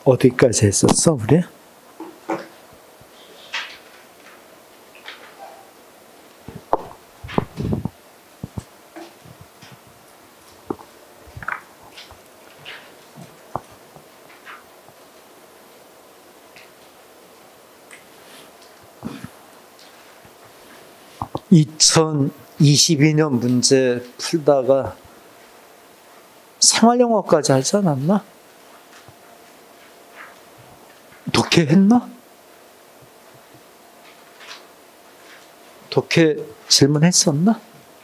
어디까지 했었어, 우리? (2022년) 문제 풀다가 생활영어까지 하지 않았나? 독해했나? 독해 질문했었나?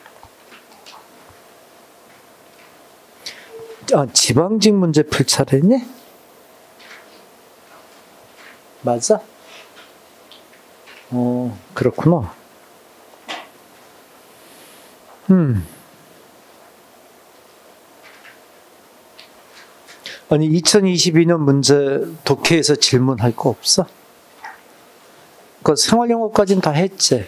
지방직 문제 풀 차례니? 맞아? 그렇구나. 아니, 2022년 문제 독해에서 질문할 거 없어? 그 생활영어까지는 다 했지?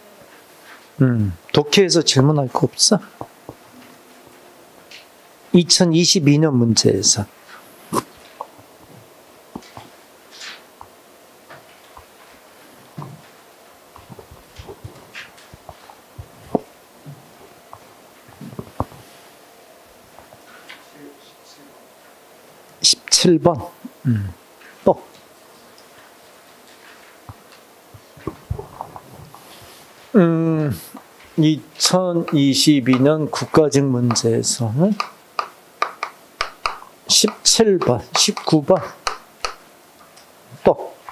독해에서 질문할 거 없어? 2022년 문제에서. (17번) 또 2022년 국가직 문제에서는 17번, 19번 또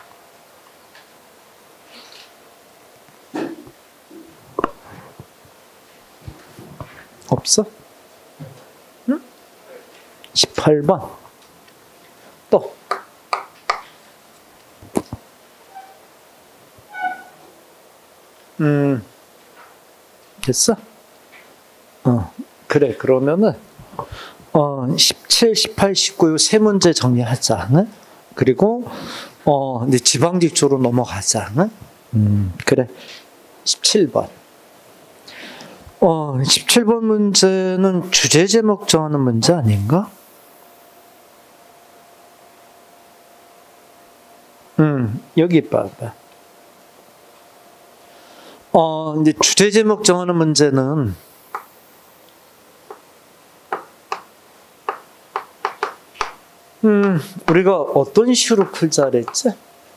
없어? 18번 또 됐어? 그래. 그러면은 17, 18, 19 요 세 문제 정리하자. 응? 그리고 이제 지방직 쪽으로 넘어가자. 응? 그래. 17번. 17번 문제는 주제 제목 정하는 문제 아닌가? 여기 봐봐. 이제 주제 제목 정하는 문제는 우리가 어떤 식으로 풀자 그랬지?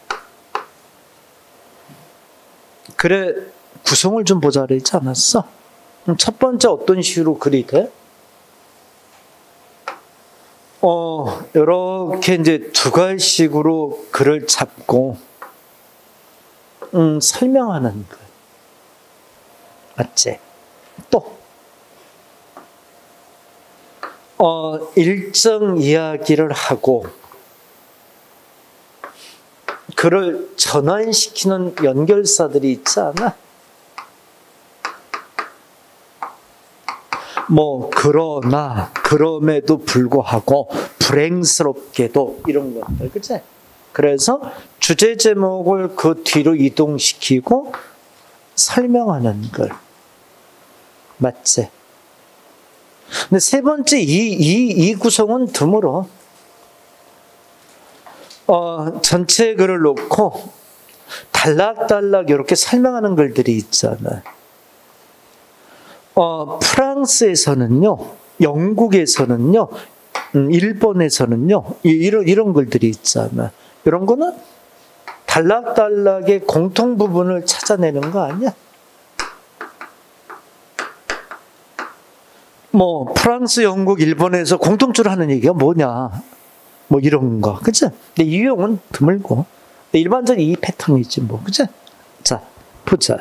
그래, 구성을 좀 보자 그랬지 않았어? 첫 번째 어떤 식으로 글이 돼? 이렇게 이제 두 가지식으로 글을 잡고 설명하는 글. 맞지? 또 일정 이야기를 하고 그를 전환시키는 연결사들이 있지 않아? 그러나 그럼에도 불구하고 불행스럽게도 이런 것들, 그치? 그래서 주제 제목을 그 뒤로 이동시키고 설명하는 글. 맞지? 근데 세 번째 이 구성은 드물어. 전체 글을 놓고 단락단락 이렇게 설명하는 글들이 있잖아. 프랑스에서는요, 영국에서는요, 일본에서는요, 이런 글들이 있잖아. 이런 거는 단락단락의 공통 부분을 찾아내는 거 아니야? 프랑스, 영국, 일본에서 공통적으로 하는 얘기가 뭐냐? 이런 거, 그치? 근데 이 유형은 드물고, 일반적인 이 패턴이지, 그치? 자, 보자.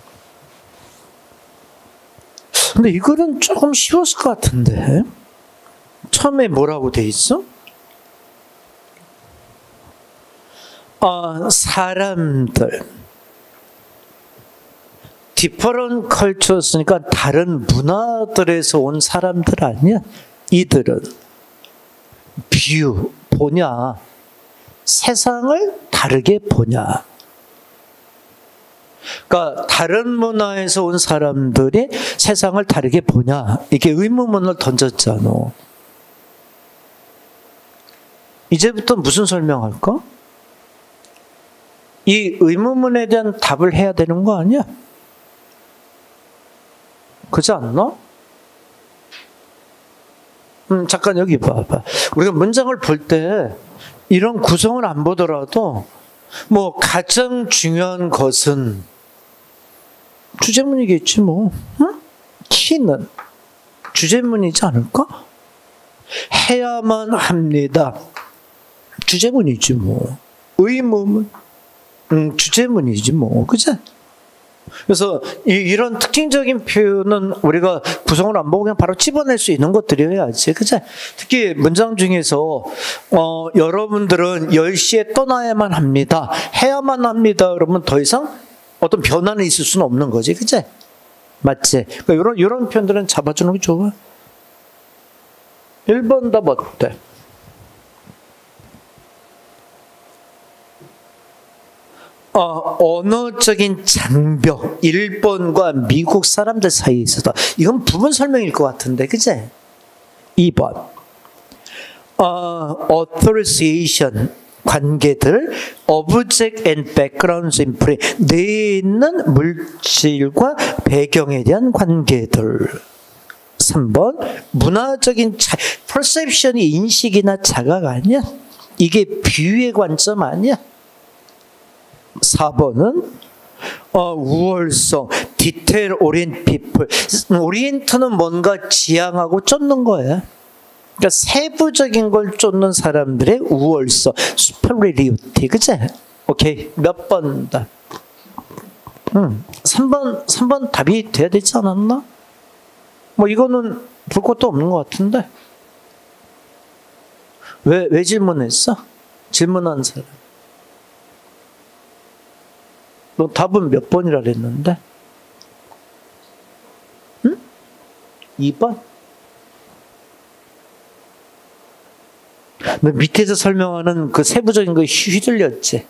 근데 이거는 조금 쉬웠을 것 같은데. 처음에 뭐라고 돼 있어? 사람들. different cultures니까 다른 문화들에서 온 사람들 아니야? 이들은 view, 보냐. 세상을 다르게 보냐. 그러니까 다른 문화에서 온 사람들이 세상을 다르게 보냐. 이게 의문문을 던졌잖아. 이제부터 무슨 설명할까? 이 의문문에 대한 답을 해야 되는 거 아니야? 그렇지 않나? 잠깐 여기 봐봐. 우리가 문장을 볼 때 이런 구성을 안 보더라도 뭐 가장 중요한 것은 주제문이겠지 뭐. 응? 키는 주제문이지 않을까? 해야만 합니다. 주제문이지 뭐. 의문문 주제문이지 뭐. 그치? 그래서 이런 특징적인 표현은 우리가 구성을 안 보고 그냥 바로 집어낼 수 있는 것들이어야지. 그치? 특히 문장 중에서 여러분들은 10시에 떠나야만 합니다. 해야만 합니다. 그러면 더 이상 어떤 변화는 있을 수는 없는 거지. 그치? 맞지? 그러니까 이런 표현들은 잡아주는 게 좋아. 1번 답 어때? 언어적인 장벽, 일본과 미국 사람들 사이에 있어서 이건 부분 설명일 것 같은데, 그치? 2번 authorization 관계들, object and backgrounds in play 내에 있는 물질과 배경에 대한 관계들. 3번 문화적인 perception이 인식이나 자각 아니야? 이게 비유의 관점 아니야? 4번은 우월성, 디테일 오리엔트 피플. 오리엔트는 뭔가 지향하고 쫓는 거예요. 그러니까 세부적인 걸 쫓는 사람들의 우월성, superiority. 그치? 오케이. 몇 번다? 3번 답이 돼야 되지 않았나? 뭐 이거는 볼 것도 없는 것 같은데. 왜 질문했어? 질문한 사람. 너 답은 몇 번이라 그랬는데? 응? 2번? 너 밑에서 설명하는 그 세부적인 거에 휘둘렸지?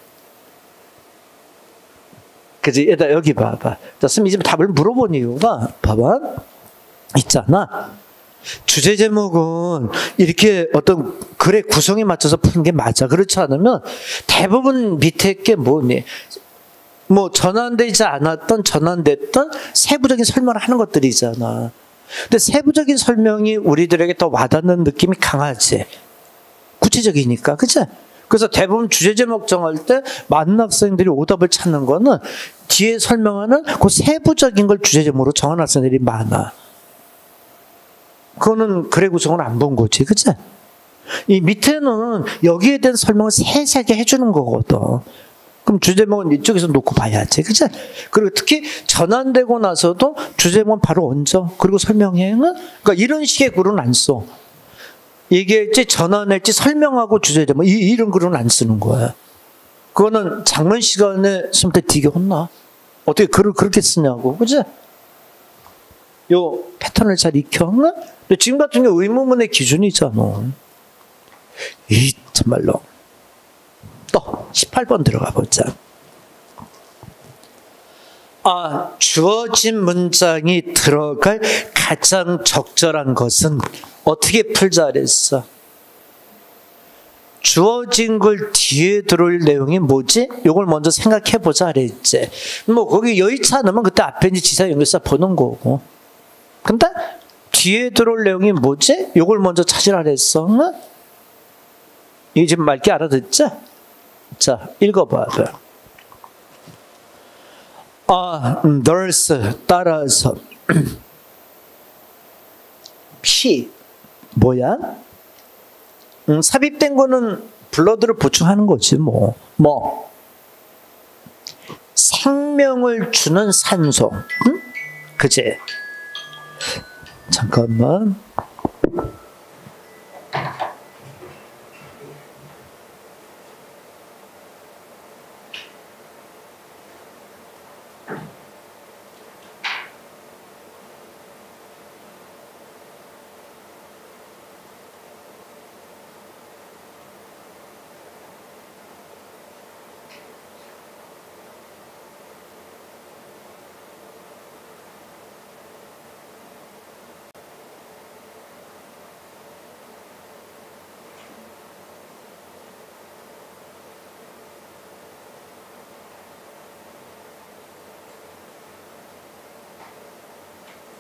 그치? 여기 봐봐. 자, 선생님이 지금 답을 물어본 이유가, 봐봐. 있잖아. 주제 제목은 이렇게 어떤 글의 구성에 맞춰서 푸는 게 맞아. 그렇지 않으면 대부분 밑에 게 뭐니? 뭐 전환되지 않았던, 전환됐던 세부적인 설명을 하는 것들이잖아. 근데 세부적인 설명이 우리들에게 더 와닿는 느낌이 강하지. 구체적이니까, 그치? 그래서 대부분 주제 제목 정할 때 많은 학생들이 오답을 찾는 거는 뒤에 설명하는 그 세부적인 걸 주제 제목으로 정하는 학생들이 많아. 그거는 글의 구성을 안 본 거지, 그치? 이 밑에는 여기에 대한 설명을 세세하게 해주는 거거든. 그럼 주제목은 이쪽에서 놓고 봐야지, 그치? 그리고 특히 전환되고 나서도 주제목은 바로 얹어. 그리고 설명해는? 그러니까 이런 식의 글은 안 써. 얘기할지 전환할지 설명하고 주제 제목 이런 글은 안 쓰는 거야. 그거는 작문 시간에 선생님한테 되게 혼나. 어떻게 글을 그렇게 쓰냐고, 그치? 요 패턴을 잘 익혀. 근데 지금 같은 경우 의문문의 기준이잖아. 정말로. 또 18번 들어가 보자. 주어진 문장이 들어갈 가장 적절한 것은 어떻게 풀자 그랬어? 주어진 걸 뒤에 들어올 내용이 뭐지? 이걸 먼저 생각해 보자 그랬지. 뭐 거기 여의치 않으면 그때 앞에 있는 지사 연결사 보는 거고. 근데 뒤에 들어올 내용이 뭐지? 이걸 먼저 찾으라 그랬어. 응? 이게 지금 맑게 알아듣지? 자, 읽어봐요. nurse 따라서 피 뭐야? 삽입된 거는 블러드를 보충하는 거지 뭐. 생명을 주는 산소. 응? 그치? 잠깐만.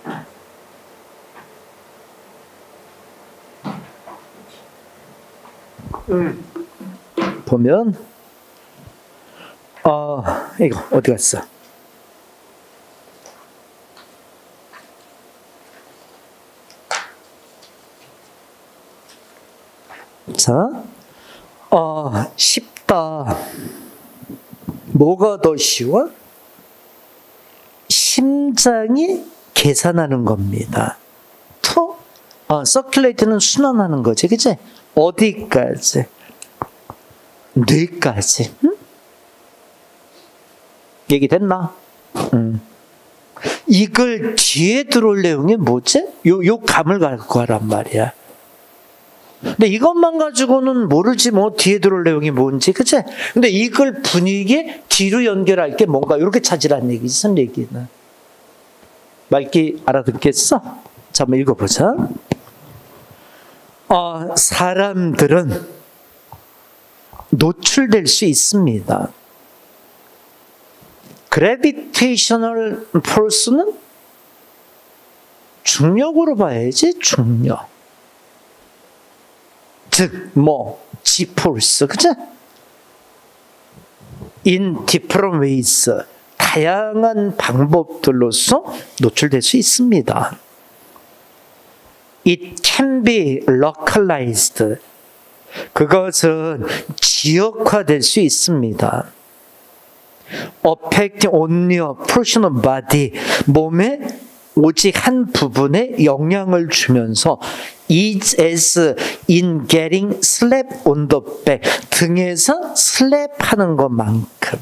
보면 이거 어디 갔어? 자, 쉽다. 뭐가 더 쉬워? 심장이 계산하는 겁니다. 서큘레이트는 순환하는 거지, 그치? 어디까지? 뇌까지. 응? 얘기됐나? 이걸 뒤에 들어올 내용이 뭐지? 요 감을 갖고 하란 말이야. 근데 이것만 가지고는 모르지 뭐 뒤에 들어올 내용이 뭔지, 그치? 근데 이걸 분위기에 뒤로 연결할 게 뭔가 이렇게 찾으라는 얘기지, 선 얘기는. 말기 알아듣겠어? 자, 한번 읽어보자. 사람들은 노출될 수 있습니다. 그래비테이셔널 포스는 중력으로 봐야지, 중력. 즉, G-force, 그치? In different ways, 다양한 방법들로서 노출될 수 있습니다. It can be localized, 그것은 지역화될 수 있습니다. Affecting only a portion of body, 몸의 오직 한 부분에 영향을 주면서 as in getting slap on the back, 등에서 슬랩하는 것만큼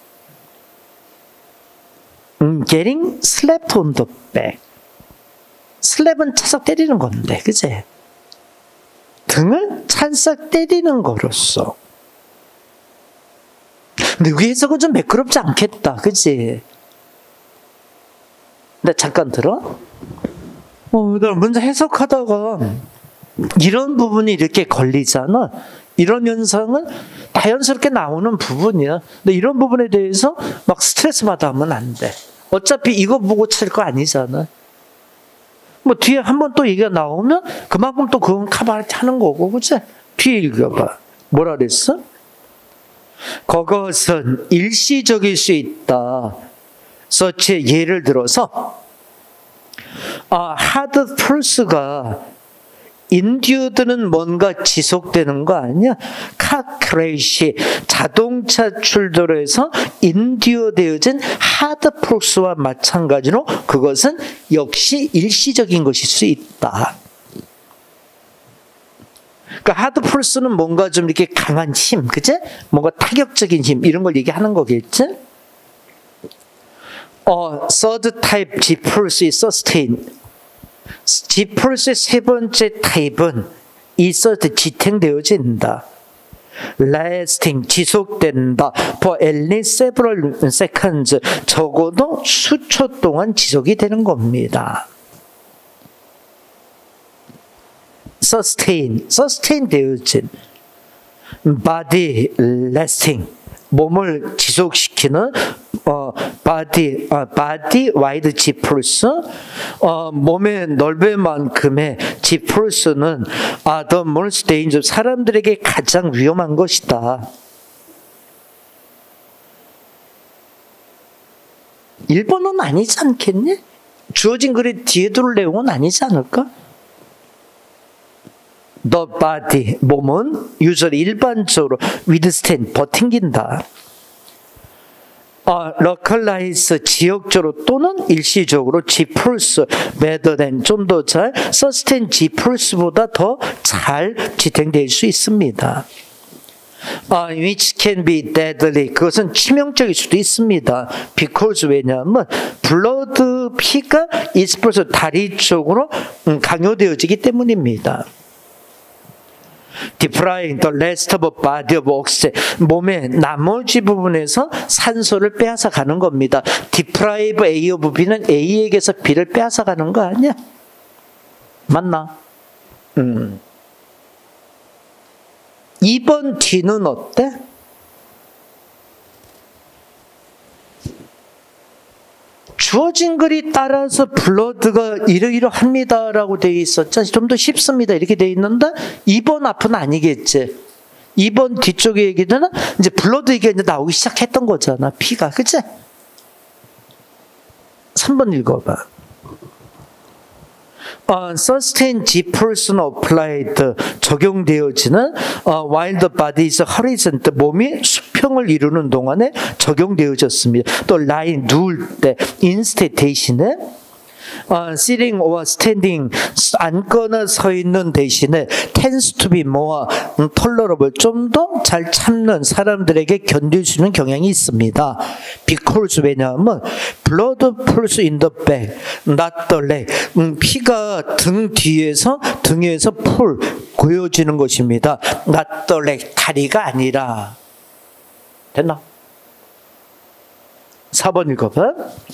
getting slapped on the back, 슬랩은 찰싹 때리는 건데, 그치? 등을 찰싹 때리는 거로서. 근데 여기 해석은 좀 매끄럽지 않겠다, 그치? 근데 잠깐 들어? 나 먼저 해석하다가 이런 부분이 이렇게 걸리잖아. 이런 현상은 자연스럽게 나오는 부분이야. 근데 이런 부분에 대해서 막 스트레스 받아 하면 안 돼. 어차피 이거 보고 찰 거 아니잖아. 뭐 뒤에 한번 또 얘기가 나오면 그만큼 또 그건 커버하는 거고, 그치? 뒤에 읽어봐. 뭐라 그랬어? 그것은 일시적일 수 있다. 예를 들어서 하드 폴스가 인듀드는 뭔가 지속되는 거 아니야? 카크레이시, 자동차 출도로에서 인듀어되어진 하드 폴스와 마찬가지로 그것은 역시 일시적인 것일 수 있다. 그러니까 하드 폴스는 뭔가 좀 이렇게 강한 힘, 그치? 뭔가 타격적인 힘, 이런 걸 얘기하는 거겠지? third type G-pulse is sustained. G-pulse의 세 번째 타입은 있어도 지탱되어진다. lasting, 지속된다. for at least several seconds, 적어도 수초 동안 지속이 되는 겁니다. sustain 되어진. body lasting, 몸을 지속시키는 body wide G-pulse, 몸의 넓이만큼의 G-pulse는 the most dangerous, 사람들에게 가장 위험한 것이다. 1번은 아니지 않겠니? 주어진 글의 뒤에 들어올 내용은 아니지 않을까? The body, 몸은 usually 일반적으로 withstand, 버팅긴다. localize, 지역적으로 또는 일시적으로 G-pulse better than, 좀 더 잘, sustain G-pulse보다 더 잘 지탱될 수 있습니다. which can be deadly, 그것은 치명적일 수도 있습니다. because, 왜냐하면 blood, 피가 exposed, 다리 쪽으로 강요되어지기 때문입니다. depriving the rest of body of oxygen, 몸의 나머지 부분에서 산소를 빼앗아 가는 겁니다. deprive A of B는 A에게서 B를 빼앗아 가는 거 아니야? 맞나? 2번 D는 어때? 주어진 글이 따라서 블러드가 이러이러합니다라고 되어 있었죠. 좀 더 쉽습니다. 이렇게 되어 있는데 2번 앞은 아니겠지. 2번 뒤쪽에 얘기는 이제 블러드 얘기가 이제 나오기 시작했던 거잖아. 피가. 그치? 3번 읽어봐. Sustain G person applied 적용되어지는 while the body is horizontal 몸이 수평을 이루는 동안에 적용되어졌습니다. 또 lying 누울 때 instead 대신에 sitting or standing 앉거나 서 있는 대신에 tends to be more tolerable 좀 더 잘 참는 사람들에게 견딜 수 있는 경향이 있습니다. Because 왜냐하면 blood pools in the back, not the leg. 피가 등 뒤에서 등에서 풀 고여지는 것입니다. Not the leg 다리가 아니라. 됐나? 4번 읽어봐.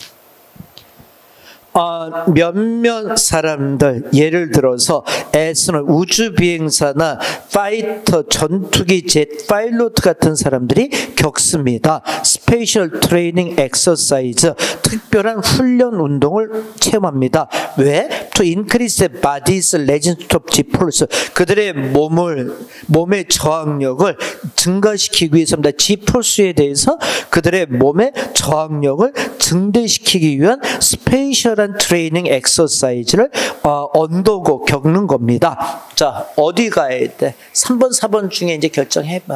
몇몇 사람들 예를 들어서 S는 우주비행사나 파이터 전투기 젯 파일로트 같은 사람들이 겪습니다. 스페셜 트레이닝 엑서사이즈 특별한 훈련 운동을 체험합니다. 왜? To increase the body's resistance to G-force 그들의 몸의 저항력을 증가시키기 위해서입니다. G-force에 대해서 그들의 몸의 저항력을 증대시키기 위한 스페셜한 트레이닝 엑서사이즈를 언더고 겪는 겁니다. 자, 어디 가야 돼? 3번, 4번 중에 이제 결정해봐.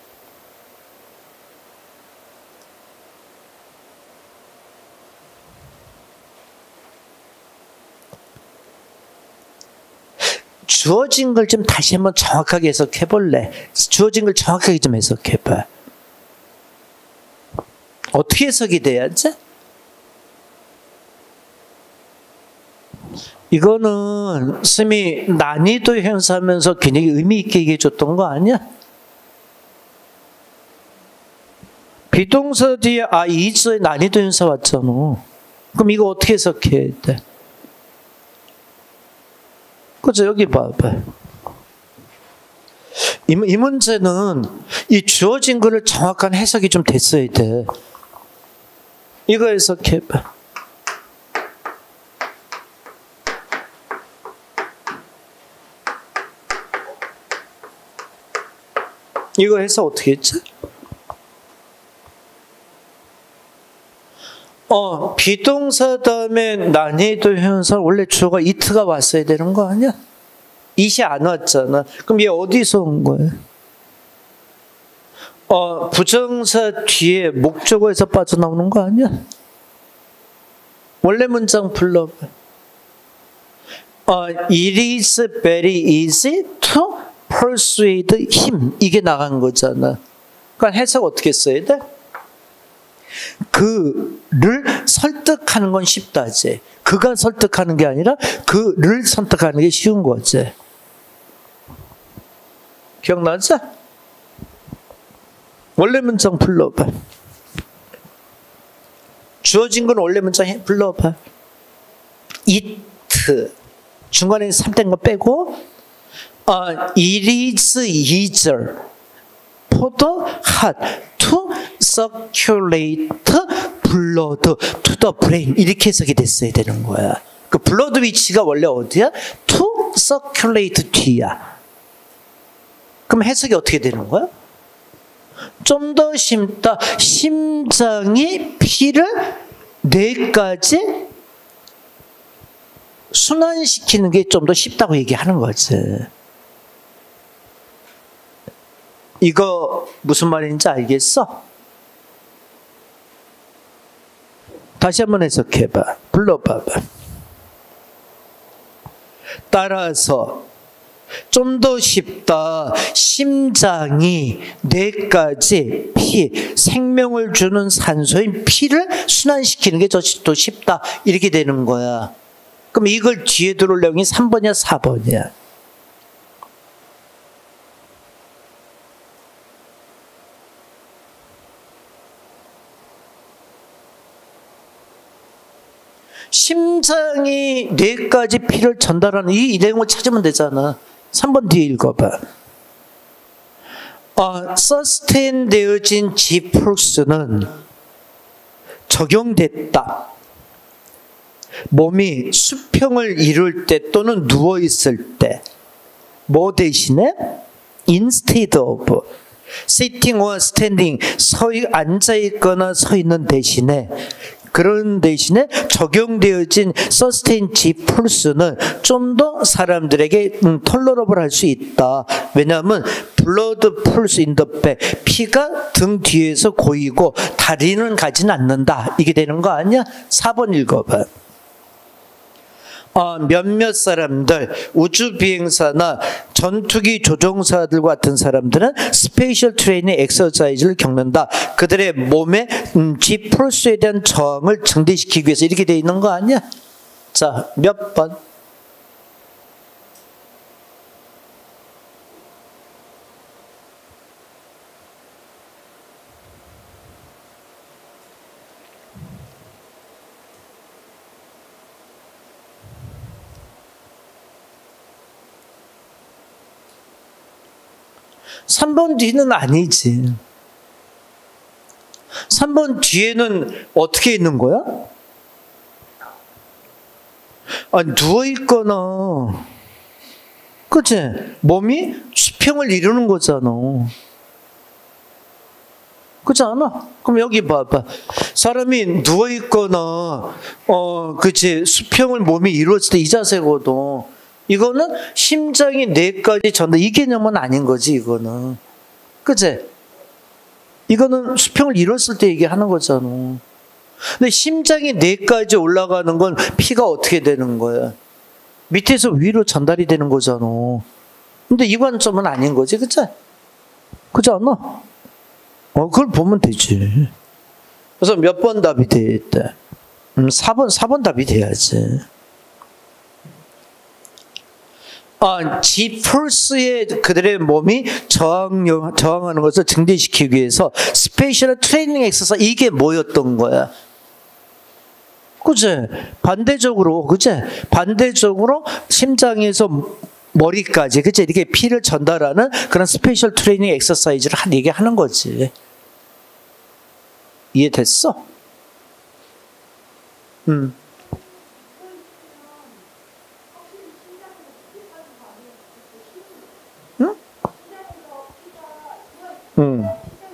주어진 걸 좀 다시 한번 정확하게 해석해볼래? 주어진 걸 정확하게 좀 해석해봐. 어떻게 해석이 돼야지? 이거는 스미 난이도 형사하면서 굉장히 의미 있게 얘기해 줬던 거 아니야? 비동사 뒤에 is의 난이도 형사 왔잖아. 그럼 이거 어떻게 해석해야 돼? 그죠? 여기 봐봐. 이 문제는 이 주어진 거를 정확한 해석이 좀 됐어야 돼. 이거 해석해봐. 이거 해서 어떻게 했지? 비동사 다음에 난이도 현상 원래 주어가 it가 왔어야 되는 거 아니야? it이 안 왔잖아. 그럼 얘 어디서 온 거야? 부정사 뒤에 목적어에서 빠져나오는 거 아니야? 원래 문장 불러봐. It is very easy to persuade him. 이게 나간 거잖아. 그러니까 해석 어떻게 써야 돼? 그를 설득하는 건 쉽다지. 그가 설득하는 게 아니라 그를 선택하는 게 쉬운 거지. 기억나지? 원래 문장 불러봐. 주어진 건 원래 문장 불러봐. it 중간에 3된 거 빼고 it is easier for the heart to circulate blood to the brain 이렇게 해석이 됐어야 되는 거야. 그 blood 위치가 원래 어디야? to circulate 뒤야. 그럼 해석이 어떻게 되는 거야? 좀 더 쉽다. 심장이 피를 뇌까지 순환시키는 게 좀 더 쉽다고 얘기하는 거지. 이거 무슨 말인지 알겠어? 다시 한번 해석해봐. 불러봐봐. 따라서 좀 더 쉽다. 심장이 뇌까지 생명을 주는 산소인 피를 순환시키는 게 더 쉽다. 이렇게 되는 거야. 그럼 이걸 뒤에 들어올 내용이 3번이야, 4번이야? 심장이 뇌까지 피를 전달하는 이 내용을 찾으면 되잖아. 3번 뒤에 읽어봐. sustain 되어진 G-force는 적용됐다. 몸이 수평을 이룰 때 또는 누워 있을 때 뭐 대신에 instead of sitting or standing 앉아 있거나 서 있는 대신에 그런 대신에 적용되어진 sustain G 플러스는 좀 더 사람들에게 톨러러블 할 수 있다. 왜냐하면 blood pulse in the back 피가 등 뒤에서 고이고 다리는 가진 않는다. 이게 되는 거 아니야? 4번 읽어봐. 몇몇 사람들, 우주비행사나 전투기 조종사들 같은 사람들은 스페셜 트레이닝 엑서사이즈를 겪는다. 그들의 몸에 G 플러스에 대한 저항을 증대시키기 위해서 이렇게 되어 있는 거 아니야? 자, 몇 번? 삼 번 뒤는 아니지. 3번 뒤에는 어떻게 있는 거야? 누워있거나, 그치? 몸이 수평을 이루는 거잖아. 그렇지 않아? 그럼 여기 봐봐. 사람이 누워있거나, 그치? 수평을 몸이 이루었을 때 이 자세거든. 이거는 심장이 뇌까지 전다. 이 개념은 아닌 거지, 이거는. 그치? 이거는 수평을 이뤘을 때 얘기하는 거잖아. 근데 심장이 뇌까지 올라가는 건 피가 어떻게 되는 거야? 밑에서 위로 전달이 되는 거잖아. 근데 이 관점은 아닌 거지, 그치? 그렇지 않아? 그걸 보면 되지. 그래서 몇 번 답이 되겠다? 4번 답이 돼야지. G 플러스에 그들의 몸이 저항하는 것을 증대시키기 위해서 스페셜 트레이닝 엑서사이즈 이게 뭐였던 거야? 그치? 반대적으로, 그치? 반대적으로 심장에서 머리까지, 그치? 이렇게 피를 전달하는 그런 스페셜 트레이닝 엑서사이즈를 얘기하는 거지. 이해됐어? 응? 응.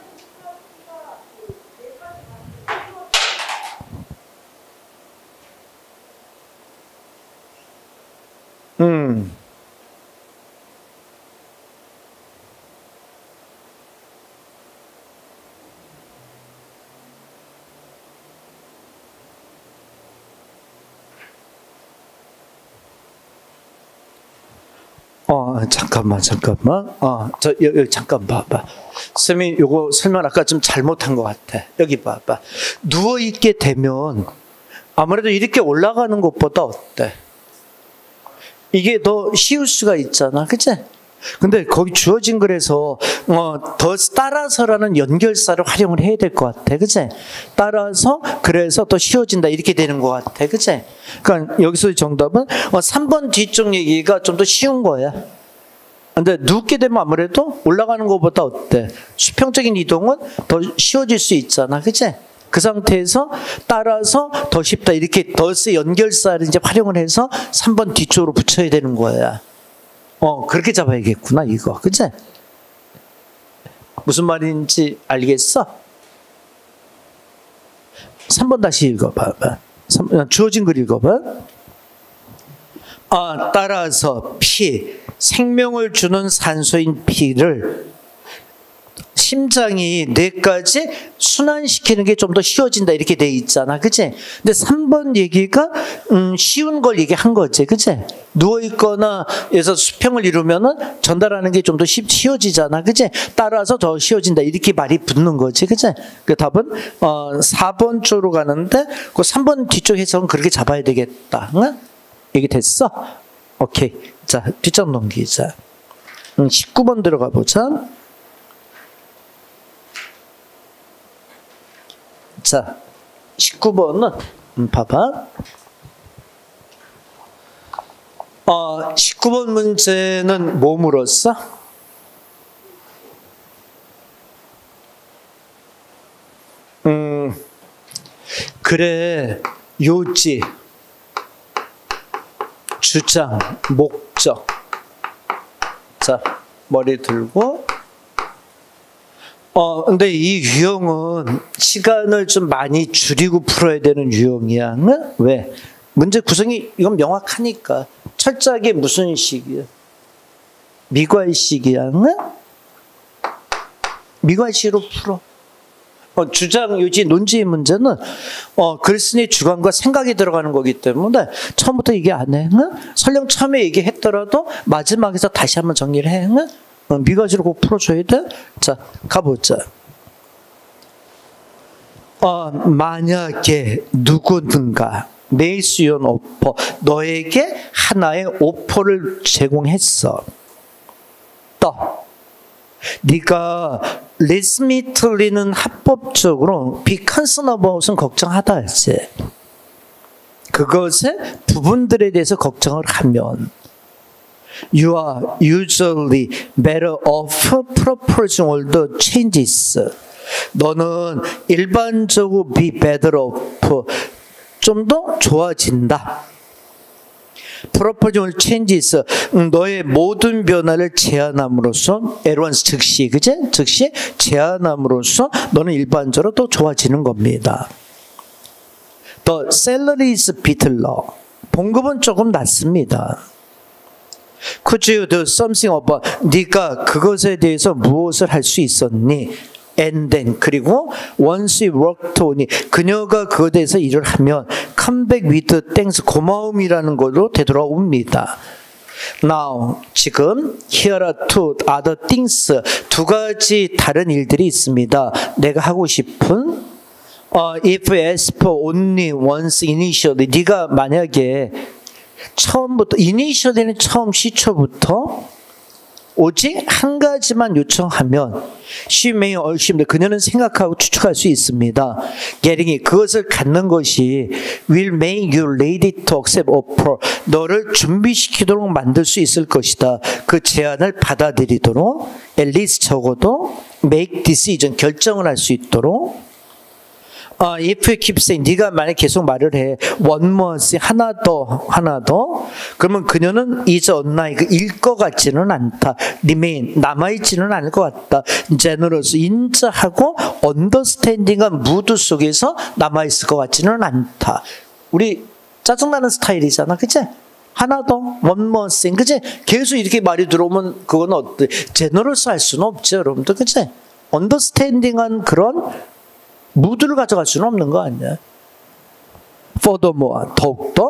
잠깐만. 여기 잠깐 봐봐. 쌤이 요거 설명 아까 좀 잘못한 것 같아. 여기 봐봐. 누워있게 되면 아무래도 이렇게 올라가는 것보다 어때? 이게 더 쉬울 수가 있잖아. 그치? 근데 거기 주어진 글에서 더 따라서라는 연결사를 활용을 해야 될 것 같아. 그치? 따라서 그래서 더 쉬워진다 이렇게 되는 것 같아. 그치? 그러니까 여기서 정답은 3번 뒤쪽 얘기가 좀 더 쉬운 거야. 근데 눕게 되면 아무래도 올라가는 것보다 어때? 수평적인 이동은 더 쉬워질 수 있잖아. 그치? 그 상태에서 따라서 더 쉽다. 이렇게 더스 연결사를 이제 활용을 해서 3번 뒤쪽으로 붙여야 되는 거야. 그렇게 잡아야겠구나, 이거. 그치? 무슨 말인지 알겠어? 3번 다시 읽어봐. 주어진 글 읽어봐. 따라서 생명을 주는 산소인 피를 심장이 뇌까지 순환시키는 게 좀 더 쉬워진다 이렇게 돼 있잖아. 그치? 근데 3번 얘기가 쉬운 걸 얘기한 거지. 그치? 누워있거나 해서 수평을 이루면은 전달하는 게 좀 더 쉬워지잖아. 그치? 따라서 더 쉬워진다 이렇게 말이 붙는 거지. 그치? 그 답은 4번 쪽으로 가는데 그 3번 뒤쪽 해석은 그렇게 잡아야 되겠다. 응? 얘기 됐어? 오케이. 자, 뒷장 넘기자. 19번 들어가 보자. 자, 19번은 봐봐. 19번 문제는 뭐 물었어? 그래, 요지. 주장, 목적. 자, 머리 들고. 근데 이 유형은 시간을 좀 많이 줄이고 풀어야 되는 유형이야. 응? 왜? 문제 구성이 이건 명확하니까. 철저하게 무슨 식이야? 미괄식이야. 응? 미괄식으로 풀어. 주장, 요지, 논지의 문제는 글쓴이의 주관과 생각이 들어가는 거기 때문에 처음부터 얘기 안 해. 응? 설령 처음에 얘기했더라도 마지막에서 다시 한번 정리를 해. 응? 미가지로 꼭 풀어줘야 돼. 자, 가보자. 만약에 누구든가 메이스 유 오퍼, 너에게 하나의 오퍼를 제공했어. 또 네가 리스미틀리는 합법적으로 비컨서너버스는 걱정하다 했지. 그것의 부분들에 대해서 걱정을 하면 You are usually better off proposing all the changes. 너는 일반적으로 be better off, 좀 더 좋아진다. Proposing all changes, 너의 모든 변화를 제안함으로써 at once 즉시, 그제? 즉시 제안함으로써 너는 일반적으로 더 좋아지는 겁니다. The salary is bit low. 봉급은 조금 낮습니다. Could you do something about? 네가 그것에 대해서 무엇을 할 수 있었니? And then, 그리고 once you worked on it, 그녀가 그것에 대해서 일을 하면 come back with thanks, 고마움이라는 걸로 되돌아옵니다. Now, 지금 here are two other things, 두 가지 다른 일들이 있습니다. 내가 하고 싶은 if asked for only once initially, 네가 만약에 처음부터, 이니셜에는 처음 시초부터 오직 한 가지만 요청하면 she may assume, 그녀는 생각하고 추측할 수 있습니다. getting it, 그것을 갖는 것이 will make you ready to accept offer, 너를 준비시키도록 만들 수 있을 것이다. 그 제안을 받아들이도록 at least 적어도 make decision, 결정을 할 수 있도록. If you keep saying, 네가 만약 계속 말을 해, one more thing, 하나 더, 그러면 그녀는 is unlike, 일 것 같지는 않다. remain, 남아있지는 않을 것 같다. generous, 인자하고 understanding한 무드 속에서 남아있을 것 같지는 않다. 우리 짜증나는 스타일이잖아, 그치? 하나 더, one more thing, 그치? 계속 이렇게 말이 들어오면 그건 어때? generous 할 수는 없죠, 여러분들, 그치? understanding한 그런 무드를 가져갈 수는 없는 거 아니야. Furthermore, 더욱더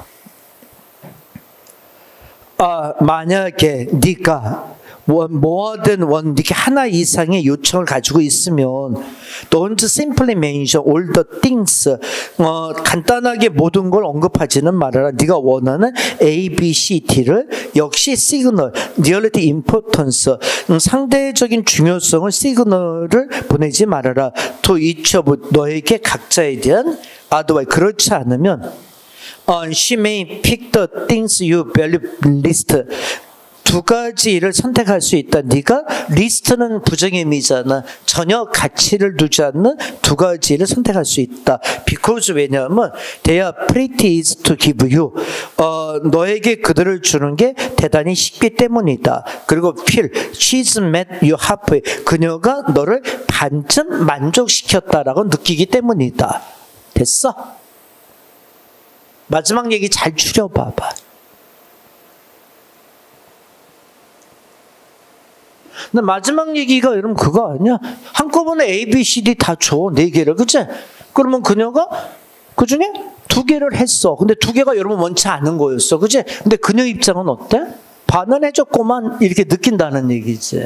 만약에 네가 more than one, 이렇게 하나 이상의 요청을 가지고 있으면 don't simply mention all the things, 간단하게 모든 걸 언급하지는 말아라. 네가 원하는 A, B, C, D를 역시 시그널, reality importance, 상대적인 중요성을 시그널을 보내지 말아라. to each of, 너에게 각자에 대한 otherwise, 그렇지 않으면 she may pick the things you value least, 두 가지 일을 선택할 수 있다. 네가 리스트는 부정의미잖아. 전혀 가치를 두지 않는 두 가지 일을 선택할 수 있다. Because, 왜냐하면 they are pretty easy to give you, 너에게 그들을 주는 게 대단히 쉽기 때문이다. 그리고 feel, she's met you halfway, 그녀가 너를 반쯤 만족시켰다라고 느끼기 때문이다. 됐어? 마지막 얘기 잘 추려봐봐. 근데 마지막 얘기가 여러분 그거 아니야? 한꺼번에 A, B, C, D 다 줘. 4개를. 그치? 그러면 그녀가 그 중에 2개를 했어. 근데 2개가 여러분 원치 않은 거였어. 그치? 근데 그녀 입장은 어때? 반은 해줬고만 이렇게 느낀다는 얘기지.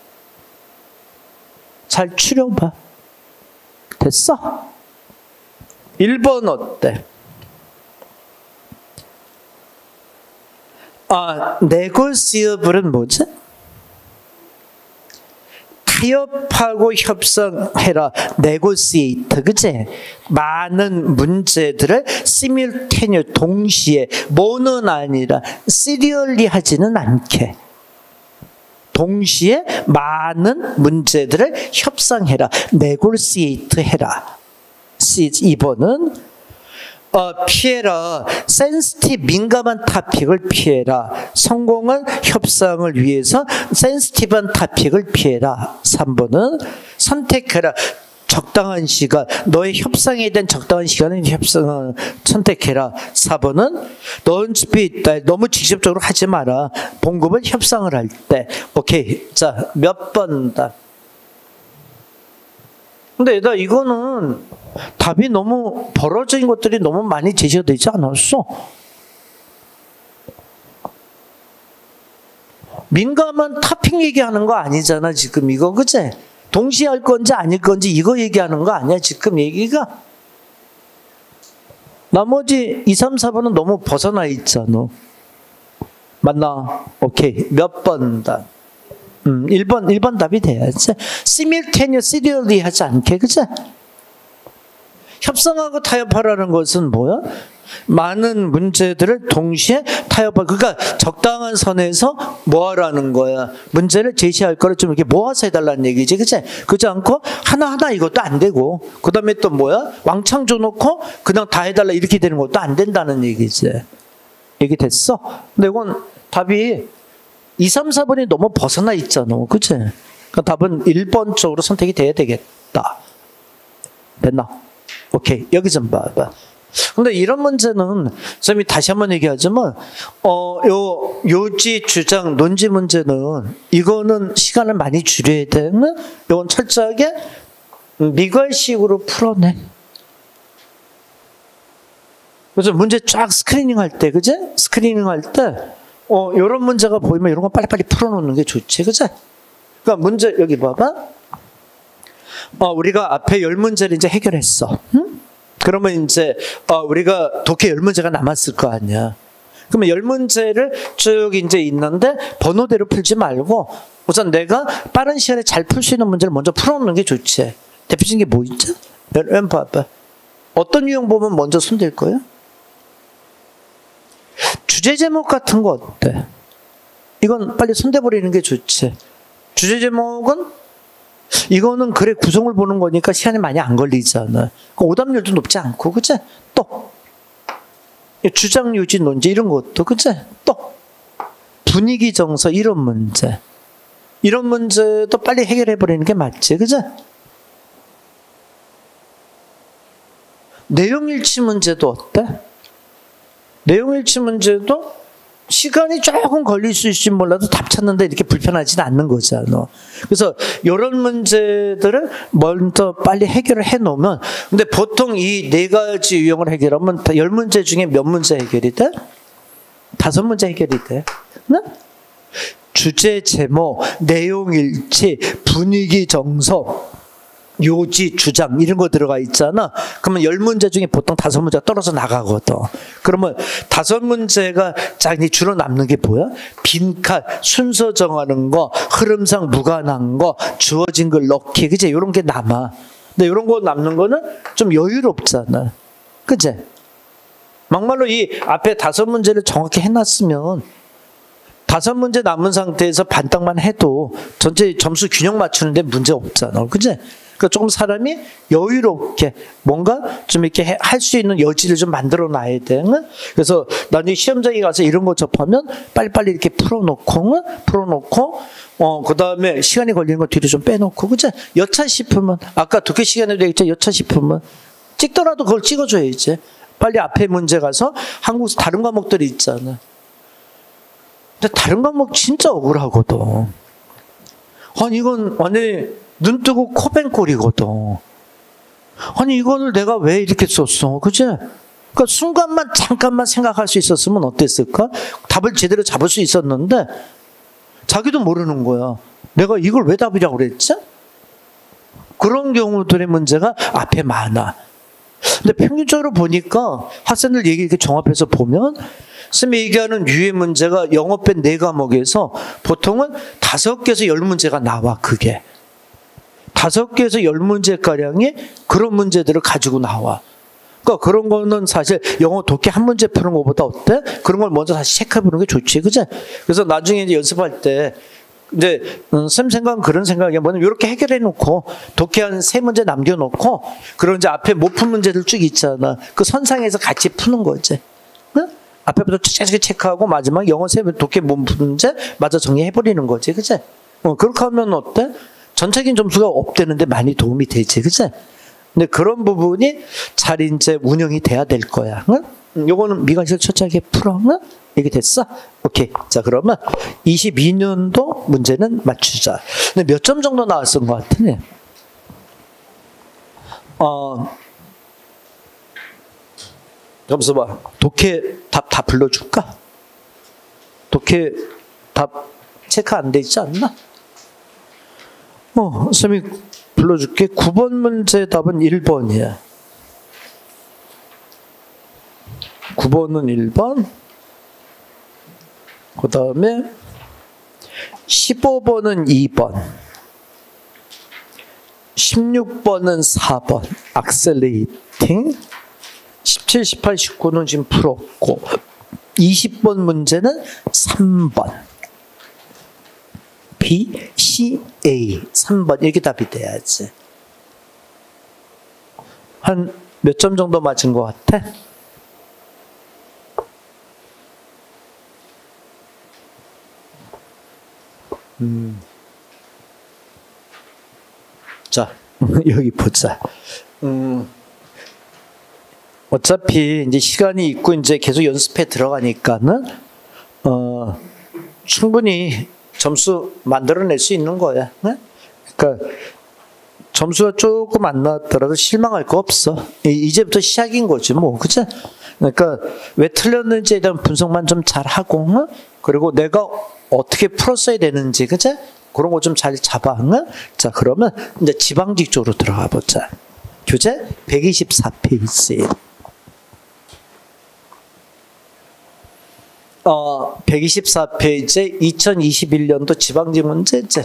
잘 추려봐. 됐어? 1번 어때? 네고시어블은 뭐지? 타협하고 협상해라. 네고시에이트, 그치? 많은 문제들을 시뮬테니어, 동시에, 뭐는 아니라 시리얼리 하지는 않게, 동시에 많은 문제들을 협상해라. 네고시에이트 해라. 2번은 피해라. 센시티브 민감한 토픽을 피해라. 성공한 협상을 위해서 센시티브한 토픽을 피해라. 3번은 선택해라. 적당한 시간, 너의 협상에 대한 적당한 시간은 협상을 선택해라. 4번은 너무 직접적으로 하지 마라. 봉급은 협상을 할 때. 오케이. 자, 몇 번다. 근데 얘들아, 이거는 답이 너무 벌어진 것들이 너무 많이 제시가 되지 않았어? 민감한 토픽 얘기하는 거 아니잖아, 지금 이거, 그치? 동시에 할 건지 아닐 건지 이거 얘기하는 거 아니야, 지금 얘기가? 나머지 2, 3, 4번은 너무 벗어나 있잖아. 맞나? 오케이. 몇 번다? 1번 답이 돼야지. simultaneous, serially 하지 않게, 그치? 협상하고 타협하라는 것은 뭐야? 많은 문제들을 동시에 타협하, 그러니까 적당한 선에서 뭐 하라는 거야? 문제를 제시할 거를 좀 이렇게 모아서 해달라는 얘기지, 그치? 그렇지 않고 하나하나 이것도 안 되고, 그 다음에 또 뭐야? 왕창 줘놓고 그냥 다 해달라 이렇게 되는 것도 안 된다는 얘기지. 얘기 됐어? 근데 이건 답이 2, 3, 4번이 너무 벗어나 있잖아, 그치? 그러니까 답은 1번 쪽으로 선택이 돼야 되겠다. 됐나? 오케이. 여기 좀 봐봐. 근데 이런 문제는 선생님이 다시 한번 얘기하지만 요지 주장 논지 문제는 이거는 시간을 많이 줄여야 되는, 이건 철저하게 미괄식으로 풀어내. 그래서 문제 쫙 스크리닝 할 때, 그지? 스크리닝 할 때 이런 문제가 보이면 이런 거 빨리빨리 풀어놓는 게 좋지, 그지? 그러니까 문제 여기 봐봐. 우리가 앞에 10문제를 이제 해결했어. 응? 그러면 이제 우리가 독해 10문제가 남았을 거 아니야. 그러면 10문제를 쭉 이제 있는데 번호대로 풀지 말고 우선 내가 빠른 시간에 잘 풀 수 있는 문제를 먼저 풀어놓는 게 좋지. 대표적인 게 뭐 있죠? 여러분 봐봐. 어떤 유형 보면 먼저 손댈 거예요? 주제 제목 같은 거 어때? 이건 빨리 손대버리는 게 좋지. 주제 제목은 이거는 글의 구성을 보는 거니까 시간이 많이 안 걸리잖아. 오답률도 높지 않고, 그치? 또 주장 유지 논지 이런 것도, 그치? 또 분위기 정서 이런 문제, 이런 문제도 빨리 해결해 버리는 게 맞지, 그치? 내용일치 문제도 어때? 내용일치 문제도 시간이 조금 걸릴 수 있을지 몰라도 답 찾는데 이렇게 불편하지는 않는 거잖아. 그래서 이런 문제들을 먼저 빨리 해결을 해놓으면, 근데 보통 이 4가지 유형을 해결하면 10문제 중에 몇 문제 해결이 돼? 5문제 해결이 돼. 네? 주제 제목, 내용일치, 분위기 정서, 요지, 주장 이런 거 들어가 있잖아. 그러면 10문제 중에 보통 5문제가 떨어져 나가거든. 그러면 5문제가 짝이 주로 남는 게 뭐야? 빈칸, 순서 정하는 거, 흐름상 무관한 거, 주어진 걸 넣기, 그치? 이런 게 남아. 근데 이런 거 남는 거는 좀 여유롭잖아, 그치? 막말로 이 앞에 5문제를 정확히 해놨으면 5문제 남은 상태에서 반딱만 해도 전체 점수 균형 맞추는데 문제 없잖아, 그치? 그러니까 조금 사람이 여유롭게 뭔가 좀 이렇게 할 수 있는 여지를 좀 만들어 놔야 돼. 그래서 나중에 시험장에 가서 이런 거 접하면 빨리빨리 이렇게 풀어놓고, 그 다음에 시간이 걸리는 거 뒤로 좀 빼놓고, 그치? 여차 싶으면, 아까 독해 시간에도 얘기했죠? 여차 싶으면 찍더라도 그걸 찍어줘야지. 빨리 앞에 문제 가서 한국에서 다른 과목들이 있잖아. 근데 다른 과목 진짜 억울하거든. 아니, 이건 완전히 눈 뜨고 코 뺀 꼴이거든. 아니, 이거를 내가 왜 이렇게 썼어? 그치? 그러니까 순간만, 잠깐만 생각할 수 있었으면 어땠을까? 답을 제대로 잡을 수 있었는데, 자기도 모르는 거야. 내가 이걸 왜 답이라고 그랬지? 그런 경우들의 문제가 앞에 많아. 근데 평균적으로 보니까 학생들 얘기 이렇게 종합해서 보면, 선생님이 얘기하는 유해 문제가 영어편 4과목에서 보통은 5개에서 10문제가 나와, 그게. 5개에서 10문제가량이 그런 문제들을 가지고 나와. 그러니까 그런 거는 사실 영어 독해 한 문제 푸는 것보다 어때? 그런 걸 먼저 다시 체크해보는 게 좋지, 그치? 그래서 나중에 이제 연습할 때 이제 쌤 생각은 그런 생각이야. 뭐냐면 이렇게 해결해 놓고 독해 한 3문제 남겨놓고 그런 이제 앞에 못 푼 문제들 쭉 있잖아. 그 선상에서 같이 푸는 거지. 응? 앞에부터 체크하고 마지막 영어 3문 독해 못 푼 문제 마저 정리해버리는 거지. 그치? 그렇게 하면 어때? 전체적인 점수가 업되는데 많이 도움이 되지. 그치? 근데 그런 부분이 잘 이제 운영이 돼야 될 거야. 응? 요거는 미가실 철저하게 풀어. 응? 이게 됐어? 오케이. 자, 그러면 22년도 문제는 맞추자. 근데 몇 점 정도 나왔을 것 같으네? 점수 봐. 독해 답 다 불러줄까? 독해 답 체크 안 돼 있지 않나? 쌤이 불러줄게. 9번 문제 답은 1번이야. 9번은 1번. 그 다음에 15번은 2번. 16번은 4번. accelerating. 17, 18, 19는 지금 풀었고 20번 문제는 3번. B, C, A 3번 이렇게 답이 돼야지. 한 몇 점 정도 맞은 것 같아? 자, 여기 보자. 어차피 이제 시간이 있고 이제 계속 연습해 들어가니까는 충분히 점수 만들어낼 수 있는 거야. 네? 그러니까 점수가 조금 안 나왔더라도 실망할 거 없어. 이제부터 시작인 거지 뭐, 그치? 그러니까 왜 틀렸는지에 대한 분석만 좀 잘 하고, 응? 그리고 내가 어떻게 풀었어야 되는지, 그치? 그런 거 좀 잘 잡아. 응? 자, 그러면 이제 지방직 쪽으로 들어가 보자. 교재 124페이지. 124페이지 2021년도 지방직 문제지.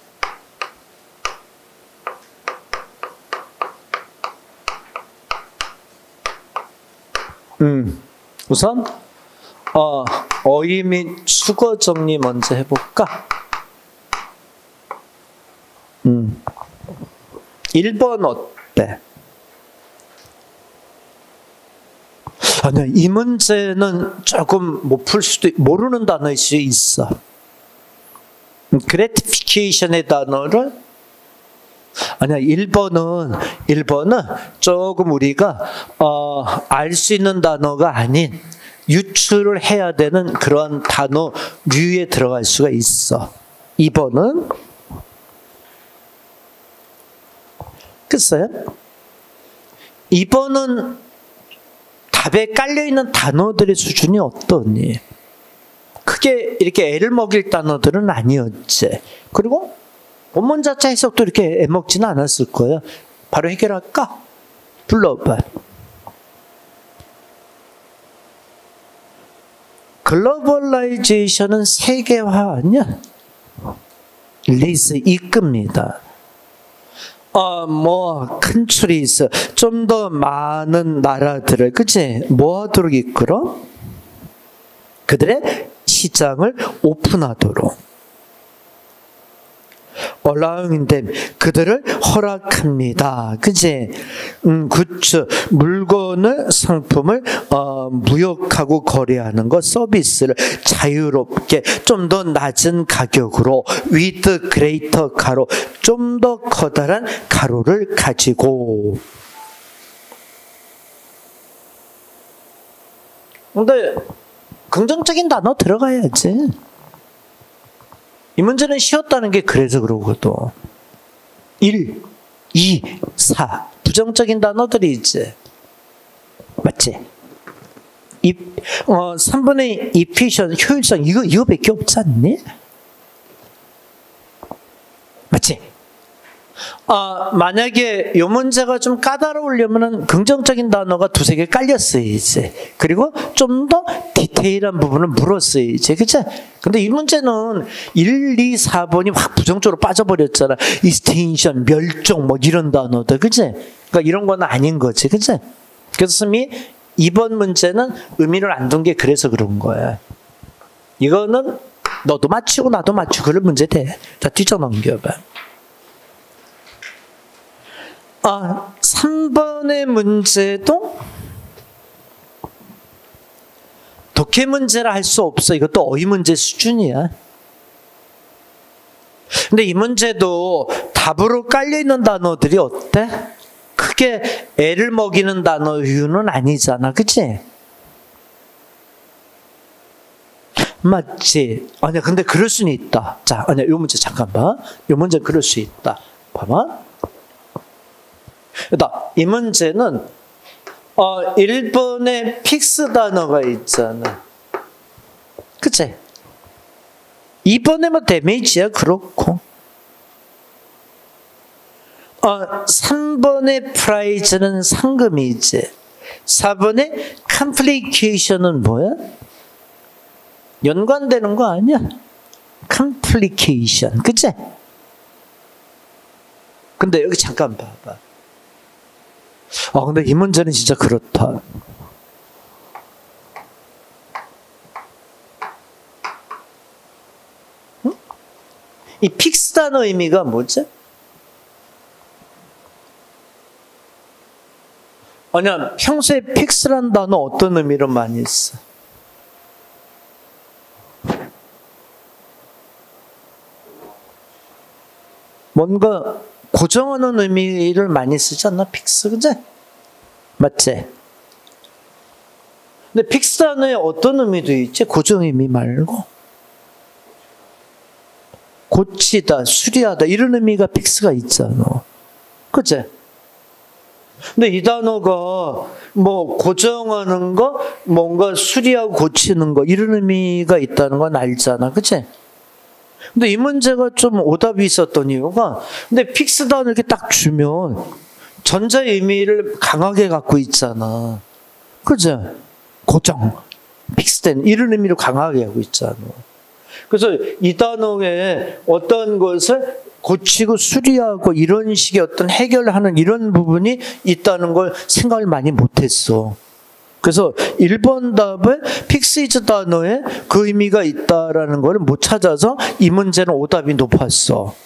우선 어휘 및 수거 정리 먼저 해볼까? 1번 어때? 아니야, 이 문제는 조금 못 풀 수도, 모르는 단어일 수 있어. gratification의 단어를, 아니야, 1번은 조금 우리가, 알 수 있는 단어가 아닌, 유출을 해야 되는 그런 단어류에 들어갈 수가 있어. 2번은, 글쎄요. 2번은 답에 깔려있는 단어들의 수준이 어떠니? 크게 이렇게 애를 먹일 단어들은 아니었지. 그리고 본문 자체 해석도 이렇게 애먹지는 않았을 거예요. 바로 해결할까? 불러봐. 글로벌라이제이션은 세계화 아니야? 리스 이끕니다. 컨트리스 좀 더 많은 나라들을, 그치? 뭐 하도록 이끌어? 그들의 시장을 오픈하도록. allowing them, 그들을 허락합니다. 그치? 굿즈, 물건을, 상품을 무역하고 거래하는 것, 서비스를 자유롭게 좀 더 낮은 가격으로 with greater 가로, 좀 더 커다란 가로를 가지고. 근데 긍정적인 단어 들어가야지. 이 문제는 쉬웠다는 게 그래서 그러거든. 1, 2, 4 부정적인 단어들이 있지. 맞지? 3분의 efficient, 효율성 이거밖에 없지 않니? 맞지? 만약에 이 문제가 좀 까다로우려면 긍정적인 단어가 2-3개 깔렸어야지. 그리고 좀 더 디테일한 부분을 물었어야지. 그치? 근데 이 문제는 1, 2, 4번이 확 부정적으로 빠져버렸잖아. extinction, 멸종, 뭐 이런 단어들. 그치? 그러니까 이런 건 아닌 거지. 그치? 그래서 2번 문제는 의미를 안 둔 게 그래서 그런 거야. 이거는 너도 맞추고 나도 맞추고 그럴 문제 돼. 자, 뒤져넘겨봐. 3번의 문제도 독해 문제라 할 수 없어. 이것도 어휘 문제 수준이야. 근데 이 문제도 답으로 깔려있는 단어들이 어때? 크게 애를 먹이는 단어유는 아니잖아. 그치? 맞지? 아니야, 근데 그럴 수는 있다. 자, 아니야, 요 문제 잠깐 봐. 요 문제 그럴 수 있다. 봐봐. 이 문제는 1번에 픽스 단어가 있잖아. 그치? 2번에 뭐 데미지야, 그렇고. 3번의 프라이즈는 상금이지. 4번의 컴플리케이션은 뭐야? 연관되는 거 아니야? 컴플리케이션, 그치? 근데 여기 잠깐 봐봐. 근데 이 문제는 진짜 그렇다. 응? 이 픽스 단어 의미가 뭐지? 아니야, 평소에 픽스란 단어 어떤 의미로 많이 써? 뭔가 고정하는 의미를 많이 쓰지 않나? 픽스, 그치? 맞지? 근데 픽스 단어에 어떤 의미도 있지? 고정 의미 말고. 고치다, 수리하다, 이런 의미가 픽스가 있잖아. 그치? 근데 이 단어가 뭐 고정하는 거, 뭔가 수리하고 고치는 거, 이런 의미가 있다는 건 알잖아. 그치? 근데 이 문제가 좀 오답이 있었던 이유가, 근데 픽스 단어 이렇게 딱 주면 전자의 의미를 강하게 갖고 있잖아. 그죠? 고정, 픽스된 이런 의미로 강하게 하고 있잖아. 그래서 이 단어에 어떤 것을 고치고 수리하고 이런 식의 어떤 해결하는 이런 부분이 있다는 걸 생각을 많이 못했어. 그래서 1번 답에 픽스이즈 단어에 그 의미가 있다라는 걸 못 찾아서 이 문제는 오답이 높았어.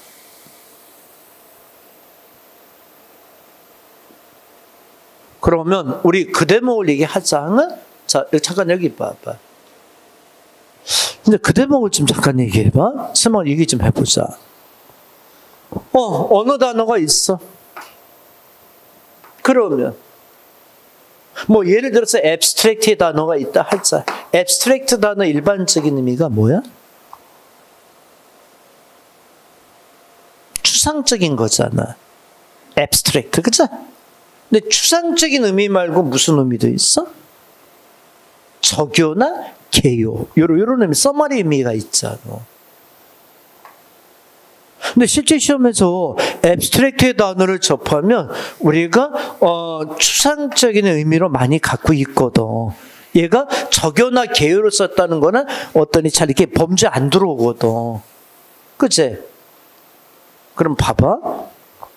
그러면 우리 그 대목을 얘기하자. 자, 잠깐 여기 봐봐. 근데 그 대목을 좀 잠깐 얘기해봐. 스몰 얘기 좀 해보자. 어느 단어가 있어? 그러면 뭐 예를 들어서 abstract 단어가 있다 하자. abstract 단어 일반적인 의미가 뭐야? 추상적인 거잖아. abstract, 그치? 근데 추상적인 의미 말고 무슨 의미도 있어? 적요나 개요. 이런 의미, 써머리 의미가 있잖아. 근데 실제 시험에서 abstract의 단어를 접하면 우리가 추상적인 의미로 많이 갖고 있거든. 얘가 적요나 개요로 썼다는 거는 어떠니 잘 이렇게 범죄 안 들어오거든. 그치? 그럼 봐봐.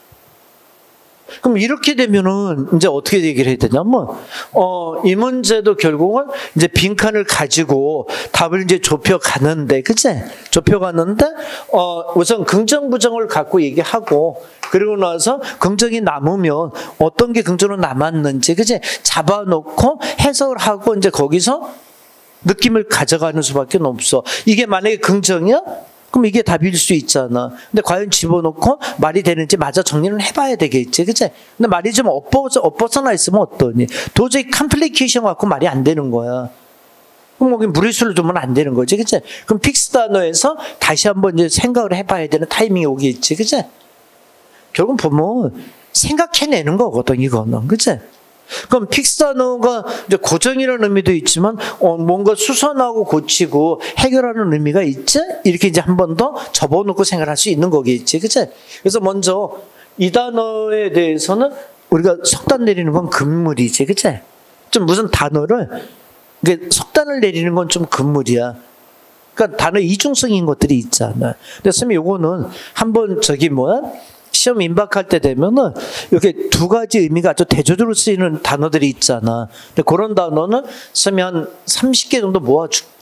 그럼 이렇게 되면은 이제 어떻게 얘기를 해야 되냐면, 이 문제도 결국은 이제 빈칸을 가지고 답을 이제 좁혀가는데, 그치? 좁혀가는데, 우선 긍정, 부정을 갖고 얘기하고, 그리고 나서 긍정이 남으면 어떤 게 긍정으로 남았는지, 그치? 잡아놓고 해석을 하고 이제 거기서 느낌을 가져가는 수밖에 없어. 이게 만약에 긍정이야? 그럼 이게 답일 수 있잖아. 근데 과연 집어넣고 말이 되는지 마저 정리는 해봐야 되겠지. 그치? 근데 말이 좀 엇벗어나 있으면 어떠니? 도저히 컴플리케이션 갖고 말이 안 되는 거야. 그럼 거기 무리수를 두면 안 되는 거지. 그치? 그럼 픽스 단어에서 다시 한번 이제 생각을 해봐야 되는 타이밍이 오겠지. 그치? 결국 보면 생각해내는 거거든, 이거는. 그치? 그럼 픽스 단어가 이제 고정이라는 의미도 있지만 뭔가 수선하고 고치고 해결하는 의미가 있지? 이렇게 이제 한 번 더 접어놓고 생각할 수 있는 거겠지, 그치? 그래서 먼저 이 단어에 대해서는 우리가 속단 내리는 건 금물이지, 그치? 좀 무슨 단어를 이게 속단을 내리는 건 좀 금물이야. 그러니까 단어 이중성인 것들이 있잖아. 근데 선생님 요거는 한번 시험 임박할 때 되면은 이렇게 두 가지 의미가 아주 대조적으로 쓰이는 단어들이 있잖아. 근데 그런 단어는 선생님이 한 30개 정도 모아줄게.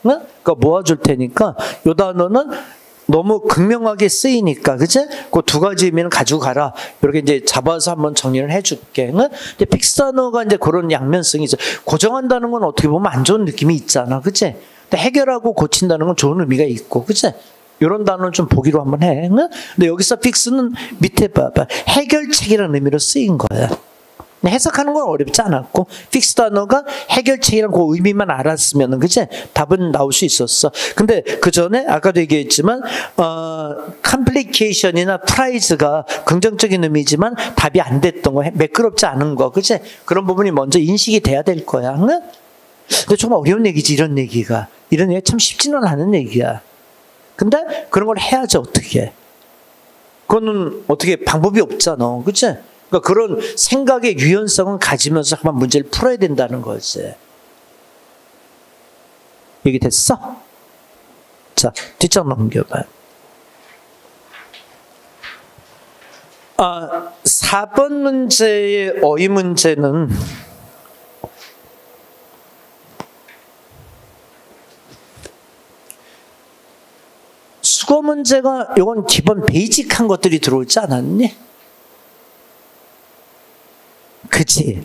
응? 그러니까 모아줄 테니까 요 단어는 너무 극명하게 쓰이니까, 그치? 그 두 가지 의미는 가지고 가라. 이렇게 이제 잡아서 한번 정리를 해줄게. 응? 근데 픽스 단어가 이제 그런 양면성이 있어. 고정한다는 건 어떻게 보면 안 좋은 느낌이 있잖아, 그치? 근데 해결하고 고친다는 건 좋은 의미가 있고, 그치? 이런 단어는 좀 보기로 한번 해. 응? 근데 여기서 픽스는 밑에 봐봐. 해결책이라는 의미로 쓰인 거야. 해석하는 건 어렵지 않았고, 픽스 단어가 해결책이란 그 의미만 알았으면, 그치? 답은 나올 수 있었어. 근데 그 전에, 아까도 얘기했지만, 컴플리케이션이나 프라이즈가 긍정적인 의미지만 답이 안 됐던 거, 매끄럽지 않은 거, 그치? 그런 부분이 먼저 인식이 돼야 될 거야. 응? 근데 정말 어려운 얘기지, 이런 얘기가. 이런 얘기가 참 쉽지는 않은 얘기야. 근데 그런 걸 해야지, 어떻게. 그거는 어떻게 방법이 없잖아. 그치? 그러니까 그런 생각의 유연성은 가지면서 한번 문제를 풀어야 된다는 거지. 얘기됐어? 자, 뒷장 넘겨봐. 4번 문제의 어휘 문제는 수거 문제가 이건 기본 베이직한 것들이 들어오지 않았니? 그치?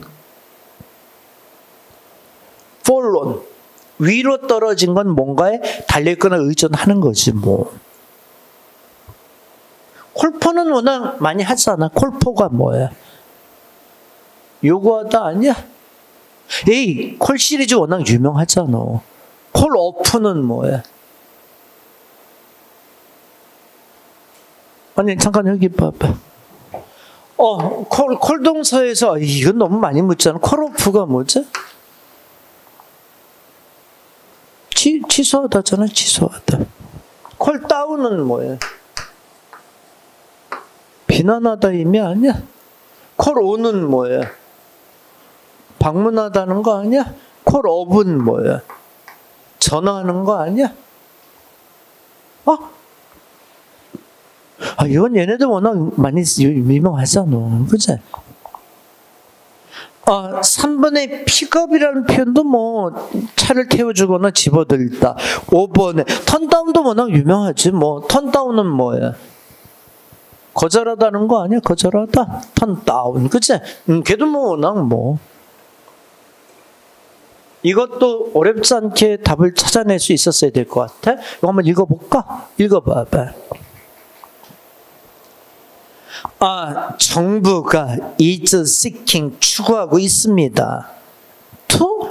fallen, 위로 떨어진 건 뭔가에 달려있거나 의존하는 거지 뭐. 콜포는 워낙 많이 하잖아. 콜포가 뭐야? 요구하다 아니야? 에이, 콜 시리즈 워낙 유명하잖아. 콜 오프는 뭐야? 아니 잠깐 여기 봐봐. 콜 동사에서 이건 너무 많이 묻잖아. 콜 오프가 뭐지? 취소하다잖아. 취소하다. 콜 다운은 뭐야? 비난하다 의미 아니야? 콜 온은 뭐야? 방문하다는 거 아니야? 콜 업은 뭐야? 전화하는 거 아니야? 이건 얘네들 워낙 많이 유명하잖아. 그치? 3번에 픽업이라는 표현도 뭐 차를 태워주거나 집어들다. 5번에 턴다운도 워낙 유명하지. 뭐 턴다운은 뭐야? 거절하다는 거 아니야? 거절하다? 턴다운. 그치? 걔도 뭐 워낙 뭐. 이것도 어렵지 않게 답을 찾아낼 수 있었어야 될 것 같아. 이거 한번 읽어볼까? 읽어봐봐. 정부가 is seeking, 추구하고 있습니다. to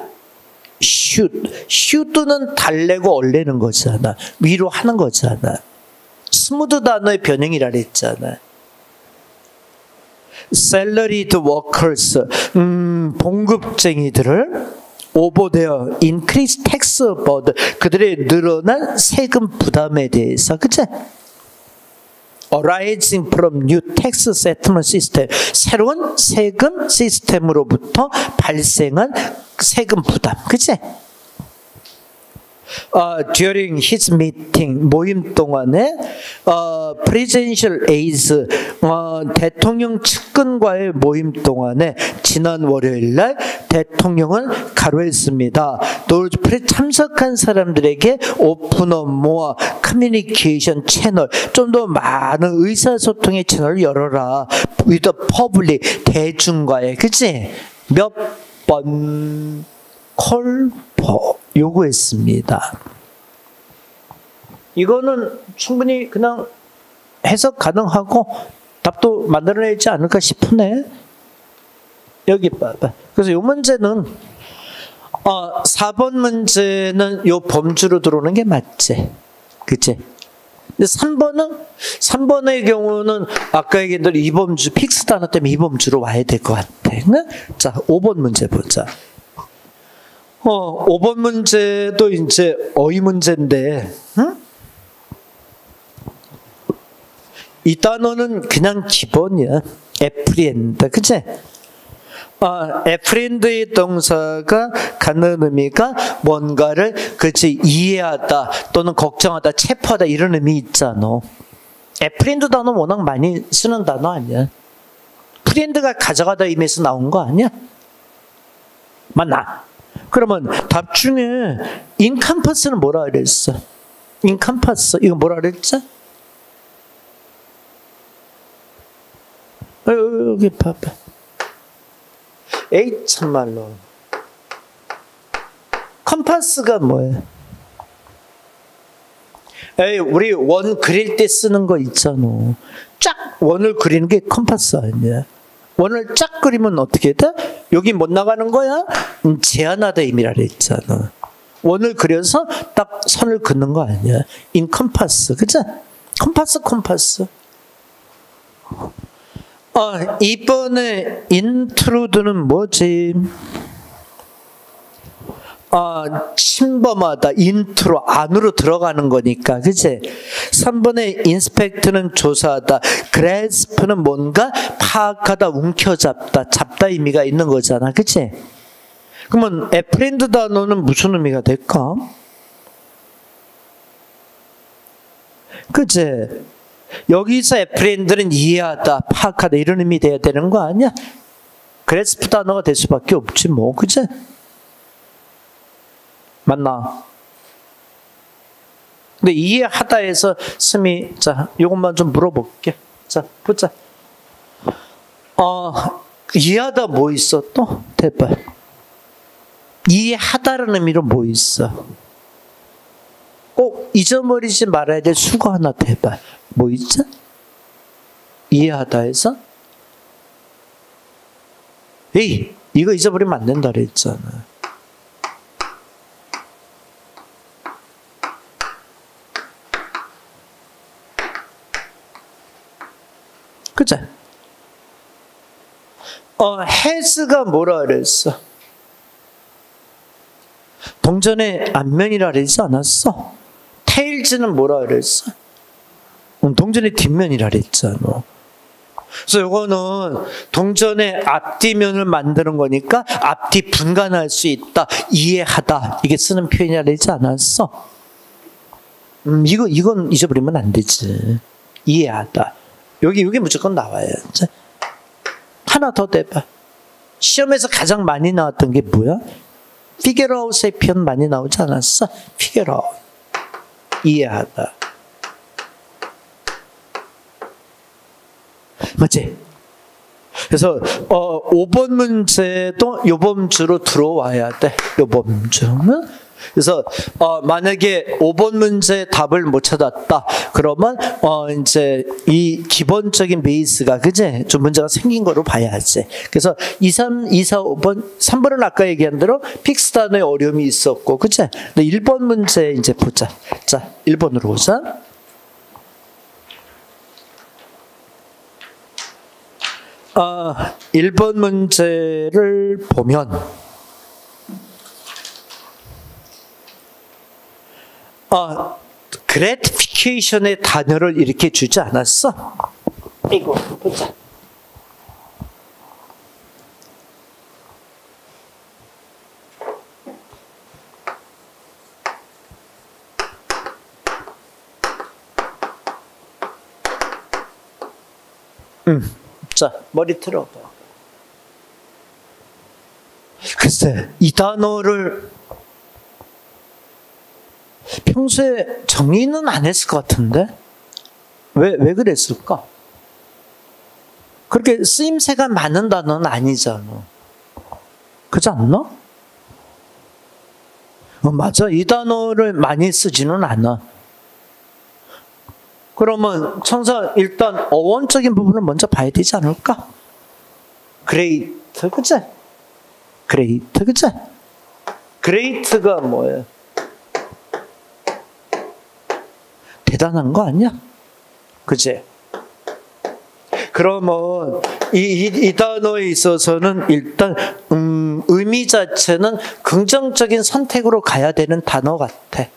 shoot는 달래고 얼래는 거잖아. 위로 하는 거잖아. 스무드 단어의 변형이라 그랬잖아. salaried workers, 봉급쟁이들을 over their increased tax burden, 그들의 늘어난 세금 부담에 대해서, 그치? arising from new tax settlement system, 새로운 세금 시스템으로부터 발생한 세금 부담, 그치? During his meeting, 모임 동안에 presidential aides, 대통령 측근과의 모임 동안에 지난 월요일 날 대통령은 가로했습니다. 또 참석한 사람들에게 오픈업 모아 커뮤니케이션 채널, 좀 더 많은 의사소통의 채널을 열어라. with the public, 대중과의, 그치? 몇 번 콜포 요구했습니다. 이거는 충분히 그냥 해석 가능하고 답도 만들어내지 않을까 싶으네. 여기 봐봐. 그래서 이 문제는 4번 문제는 요 범주로 들어오는 게 맞지, 그치? 근데 3번의 경우는 아까 얘기한 대로 이범주, 픽스 단어 때문에 이범주로 와야 될 것 같아. 자, 5번 문제 보자. 5번 문제도 이제 어휘 문제인데, 응? 이 단어는 그냥 기본이야. 애프리엔드, 그치? 애프리엔드의 동사가 갖는 의미가 뭔가를, 그치, 이해하다 또는 걱정하다, 체포하다 이런 의미 있잖아. 애프리엔드 단어 워낙 많이 쓰는 단어 아니야? 프리엔드가 가져가다 의미에서 나온 거 아니야? 맞나? 그러면 답 중에 인컴퍼스는 뭐라 그랬어? 인컴퍼스 이거 뭐라 그랬지? 여기 봐봐. 에이 참말로. 컴파스가 뭐예요? 에이 우리 원 그릴 때 쓰는 거 있잖아. 쫙 원을 그리는 게 컴파스 아니야. 원을 쫙 그리면 어떻게 돼? 여기 못 나가는 거야? 제한하다 의미라 그랬잖아. 원을 그려서 딱 선을 긋는 거 아니야. 인컴파스, 그죠? 컴파스. 이번에 intrude는 뭐지? 침범하다, 인트로, 안으로 들어가는 거니까, 그치? 3번에 inspect는 조사하다, grasp는 뭔가 파악하다, 움켜잡다, 잡다 의미가 있는 거잖아, 그치? 그러면 apprehend 단어는 무슨 의미가 될까? 그치? 여기서 apprehend는 이해하다, 파악하다 이런 의미 돼야 되는 거 아니야? grasp 단어가 될 수밖에 없지 뭐, 그치? 맞나? 근데 이해하다에서 스미, 자, 요것만 좀 물어볼게. 자, 보자. 이해하다 뭐 있어 또? 대박. 이해하다라는 의미로 뭐 있어? 꼭 잊어버리지 말아야 될 수거 하나 대박. 뭐 있지? 이해하다에서? 에이, 이거 잊어버리면 안 된다 그랬잖아. 그치? has가 뭐라 그랬어? 동전의 앞면이라 그러지 않았어? tails는 뭐라 그랬어? 동전의 뒷면이라 그랬잖아. 그래서 이거는 동전의 앞뒤면을 만드는 거니까 앞뒤 분간할 수 있다, 이해하다 이게 쓰는 표현이라 그러지 않았어? 이건 잊어버리면 안 되지. 이해하다. 여기 무조건 나와요. 하나 더 대봐. 시험에서 가장 많이 나왔던 게 뭐야? figure out의 표현 많이 나오지 않았어? figure out. 이해하다. 맞지? 그래서 5번 문제도 요범주로 들어와야 돼. 요범주는. 그래서 만약에 5번 문제 답을 못 찾았다. 그러면 이제 이 기본적인 베이스가 그제 좀 문제가 생긴 거로 봐야지. 그래서 2, 4, 5번 3번은 아까 얘기한 대로 픽스 단어의 어려움이 있었고 그제. 근데 1번 문제 이제 보자. 자, 1번으로 보자. 아, 1번 문제를 보면 gratification의 단어를 이렇게 주지 않았어? 이거 보자. 자, 머리 틀어봐. 글쎄, 이 단어를 평소에 정의는 안 했을 것 같은데? 왜 그랬을까? 그렇게 쓰임새가 많은 단어는 아니잖아. 그렇지 않나? 맞아. 이 단어를 많이 쓰지는 않아. 그러면 청사 일단 어원적인 부분을 먼저 봐야 되지 않을까? great, 그치? great, 그치? great가 뭐예요? 대단한 거 아니야? 그치? 그러면 이 단어에 있어서는 일단 의미 자체는 긍정적인 선택으로 가야 되는 단어 같아.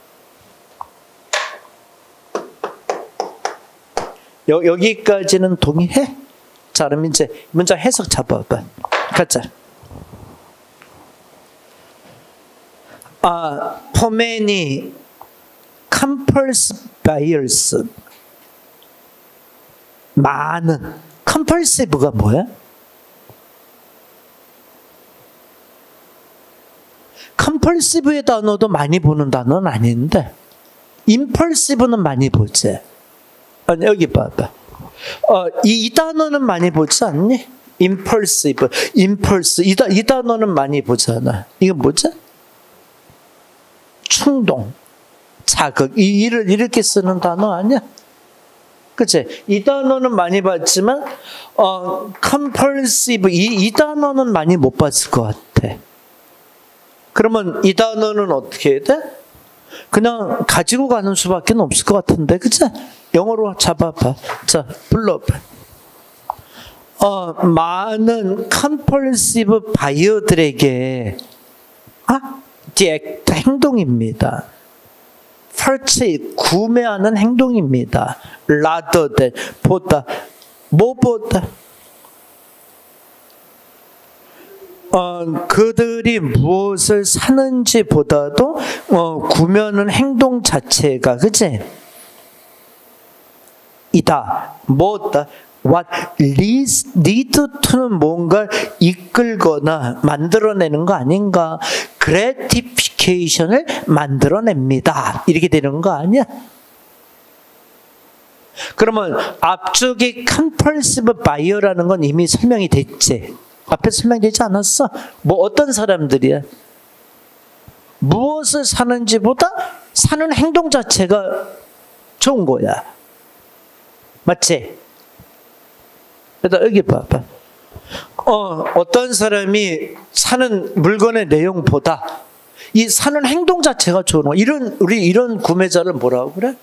여기까지는 동의해? 자, 그럼 이제 문장 해석 잡아봐. 가자. For many compulsive buyers. 많은. compulsive가 뭐야? 컴펄시브의 단어도 많이 보는 단어는 아닌데 임펄시브는 많이 보지. 아니, 여기 봐봐. 이 단어는 많이 보지 않니? 임펄시브, 임펄스. 이 단어는 많이 보잖아. 이거 뭐지? 충동, 자극. 이를 이렇게 쓰는 단어 아니야? 그치? 이 단어는 많이 봤지만, compulsive, 이 단어는 많이 못 봤을 것 같아. 그러면 이 단어는 어떻게 해야 돼? 그냥 가지고 가는 수밖에 없을 것 같은데, 그치? 영어로 잡아봐. 자, 불러봐. 많은 compulsive buyer들에게, 디액트 행동입니다. purchase, 구매하는 행동입니다. rather than, 보다, 뭐보다? 그들이 무엇을 사는지 보다도, 구매하는 행동 자체가, 그치? 이다, 뭐다? What leads to는 뭔가를 이끌거나 만들어내는 거 아닌가? gratification을 만들어냅니다. 이렇게 되는 거 아니야? 그러면 앞쪽에 compulsive buyer라는 건 이미 설명이 됐지? 앞에 설명되지 않았어? 뭐 어떤 사람들이야? 무엇을 사는지보다 사는 행동 자체가 좋은 거야. 맞지? 그래서 여기 봐봐. 어떤 사람이 사는 물건의 내용보다 이 사는 행동 자체가 좋은 거. 우리 이런 구매자를 뭐라고 그래?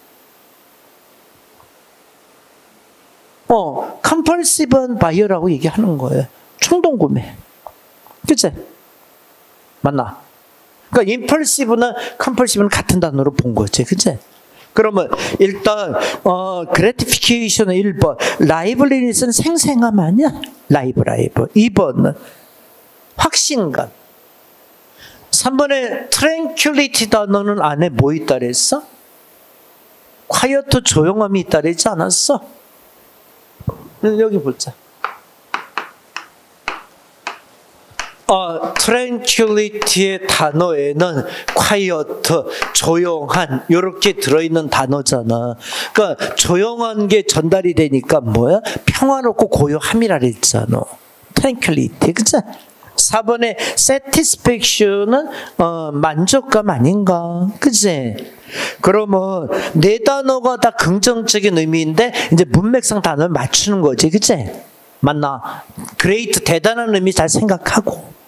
compulsive buyer라고 얘기하는 거예요. 충동 구매. 그치? 맞나? 그러니까 impulsive나 compulsive는 같은 단어로 본 거지. 그치? 그러면 일단 gratification은 1번, liveliness는 생생함 아니야? live. 2번은 확신감. 3번에 tranquility 단어는 안에 뭐 있다 그랬어? quiet, 조용함이 있다 그랬지 않았어? 여기 보자. tranquility의 단어에는 quiet, 조용한 이렇게 들어있는 단어잖아. 그러니까 조용한 게 전달이 되니까 뭐야? 평화롭고 고요함이라 그랬잖아. tranquility, 그치? 4번에 satisfaction은 만족감 아닌가? 그치? 그러면 네 단어가 다 긍정적인 의미인데 이제 문맥상 단어를 맞추는 거지, 그치? 맞나? great, 대단한 의미 잘 생각하고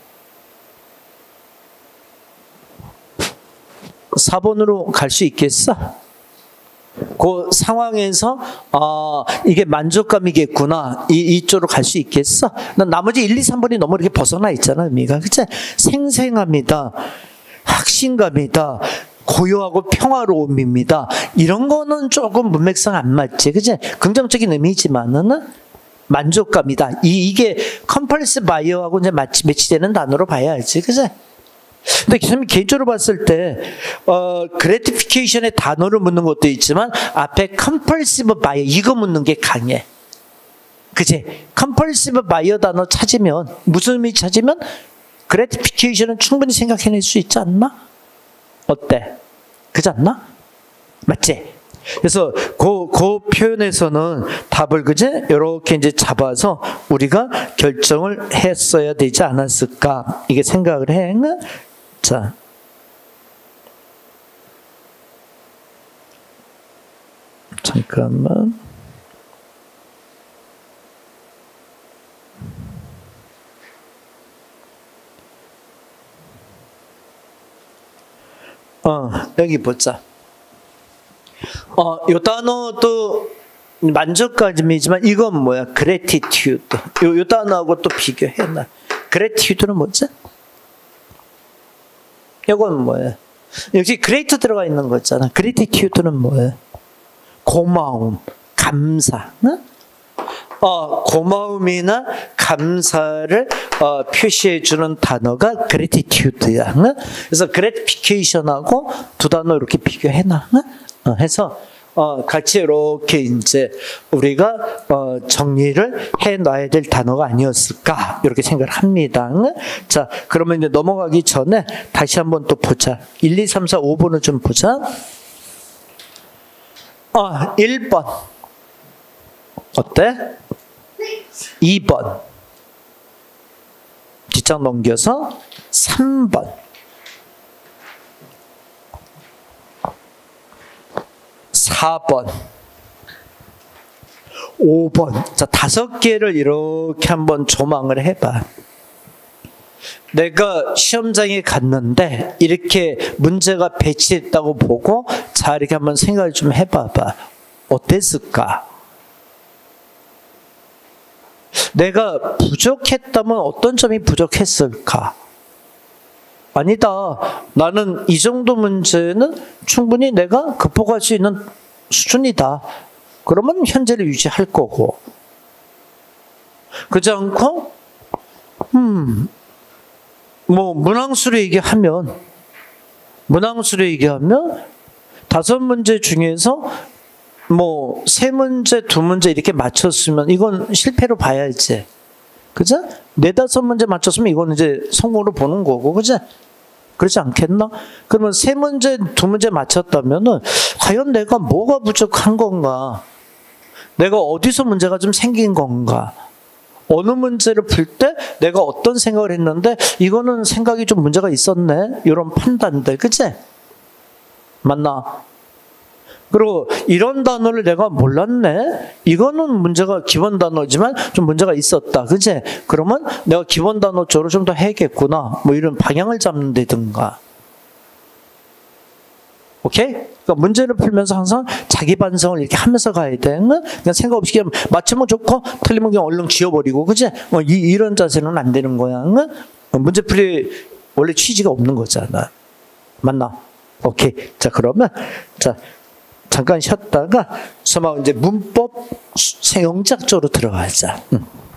4번으로 갈 수 있겠어? 그 상황에서 이게 만족감이겠구나 이쪽으로 갈 수 있겠어? 난 나머지 1, 2, 3번이 너무 이렇게 벗어나 있잖아 의미가. 그치? 생생함이다, 확신감이다, 고요하고 평화로움입니다. 이런 거는 조금 문맥상 안 맞지. 그치? 긍정적인 의미지만은 만족감이다. 이게 compulsive buyer하고 이제 매치되는 단어로 봐야지. 그치? 근데 저는 개인적으로 봤을 때 gratification의 단어를 묻는 것도 있지만 앞에 compulsive buyer 이거 묻는 게 강해. 그치? compulsive buyer 단어 찾으면 무슨 의미 찾으면 gratification은 충분히 생각해낼 수 있지 않나? 어때? 그렇지 않나? 맞지? 그래서 그 표현에서는 답을 그제 이렇게 이제 잡아서 우리가 결정을 했어야 되지 않았을까 이게 생각을 해. 자, 잠깐만. 여기 보자. 요 단어도 만족감이지만 이건 뭐야? gratitude. 요 단어하고 또 비교해놔. gratitude는 뭐지? 이건 뭐야? 여기 great 들어가 있는 거 있잖아. gratitude는 뭐야? 고마움, 감사. 응? 고마움이나 감사를 표시해주는 단어가 gratitude야. 응? 그래서 gratification하고 두 단어 이렇게 비교해놔. 응? 해서 같이 이렇게 이제 우리가 정리를 해 놔야 될 단어가 아니었을까 이렇게 생각을 합니다. 자, 그러면 이제 넘어가기 전에 다시 한번 또 보자. 1, 2, 3, 4, 5번을 좀 보자. 1번 어때? 2번 뒷장 넘겨서 3번 4번 5번. 자, 5개를 이렇게 한번 조망을 해봐. 내가 시험장에 갔는데 이렇게 문제가 배치했다고 보고 자, 이렇게 한번 생각을 좀 해봐봐. 어땠을까? 내가 부족했다면 어떤 점이 부족했을까? 아니다. 나는 이 정도 문제는 충분히 내가 극복할 수 있는 수준이다. 그러면 현재를 유지할 거고. 그렇지 않고 문항수로 얘기하면 5문제 중에서 3문제, 2문제 이렇게 맞췄으면 이건 실패로 봐야지. 그죠? 4-5문제 맞췄으면 이건 이제 성공으로 보는 거고, 그죠? 그렇지 않겠나? 그러면 3문제, 2문제 맞췄다면은 과연 내가 뭐가 부족한 건가? 내가 어디서 문제가 좀 생긴 건가? 어느 문제를 풀 때 내가 어떤 생각을 했는데 이거는 생각이 좀 문제가 있었네? 이런 판단들, 그치? 맞나? 그리고 이런 단어를 내가 몰랐네? 이거는 문제가 기본 단어지만 좀 문제가 있었다, 그치? 그러면 내가 기본 단어 쪽으로 좀 더 해야겠구나. 이런 방향을 잡는 데든가. 오케이? 그러니까 문제를 풀면서 항상 자기 반성을 이렇게 하면서 가야 돼. 그냥 생각 없이 그냥 맞추면 좋고 틀리면 그냥 얼른 지워버리고, 그치? 이런 자세는 안 되는 거야. 문제풀이 원래 취지가 없는 거잖아. 맞나? 오케이. 자, 그러면 자 잠깐 쉬었다가 이제 문법 영작 쪽으로 들어가자.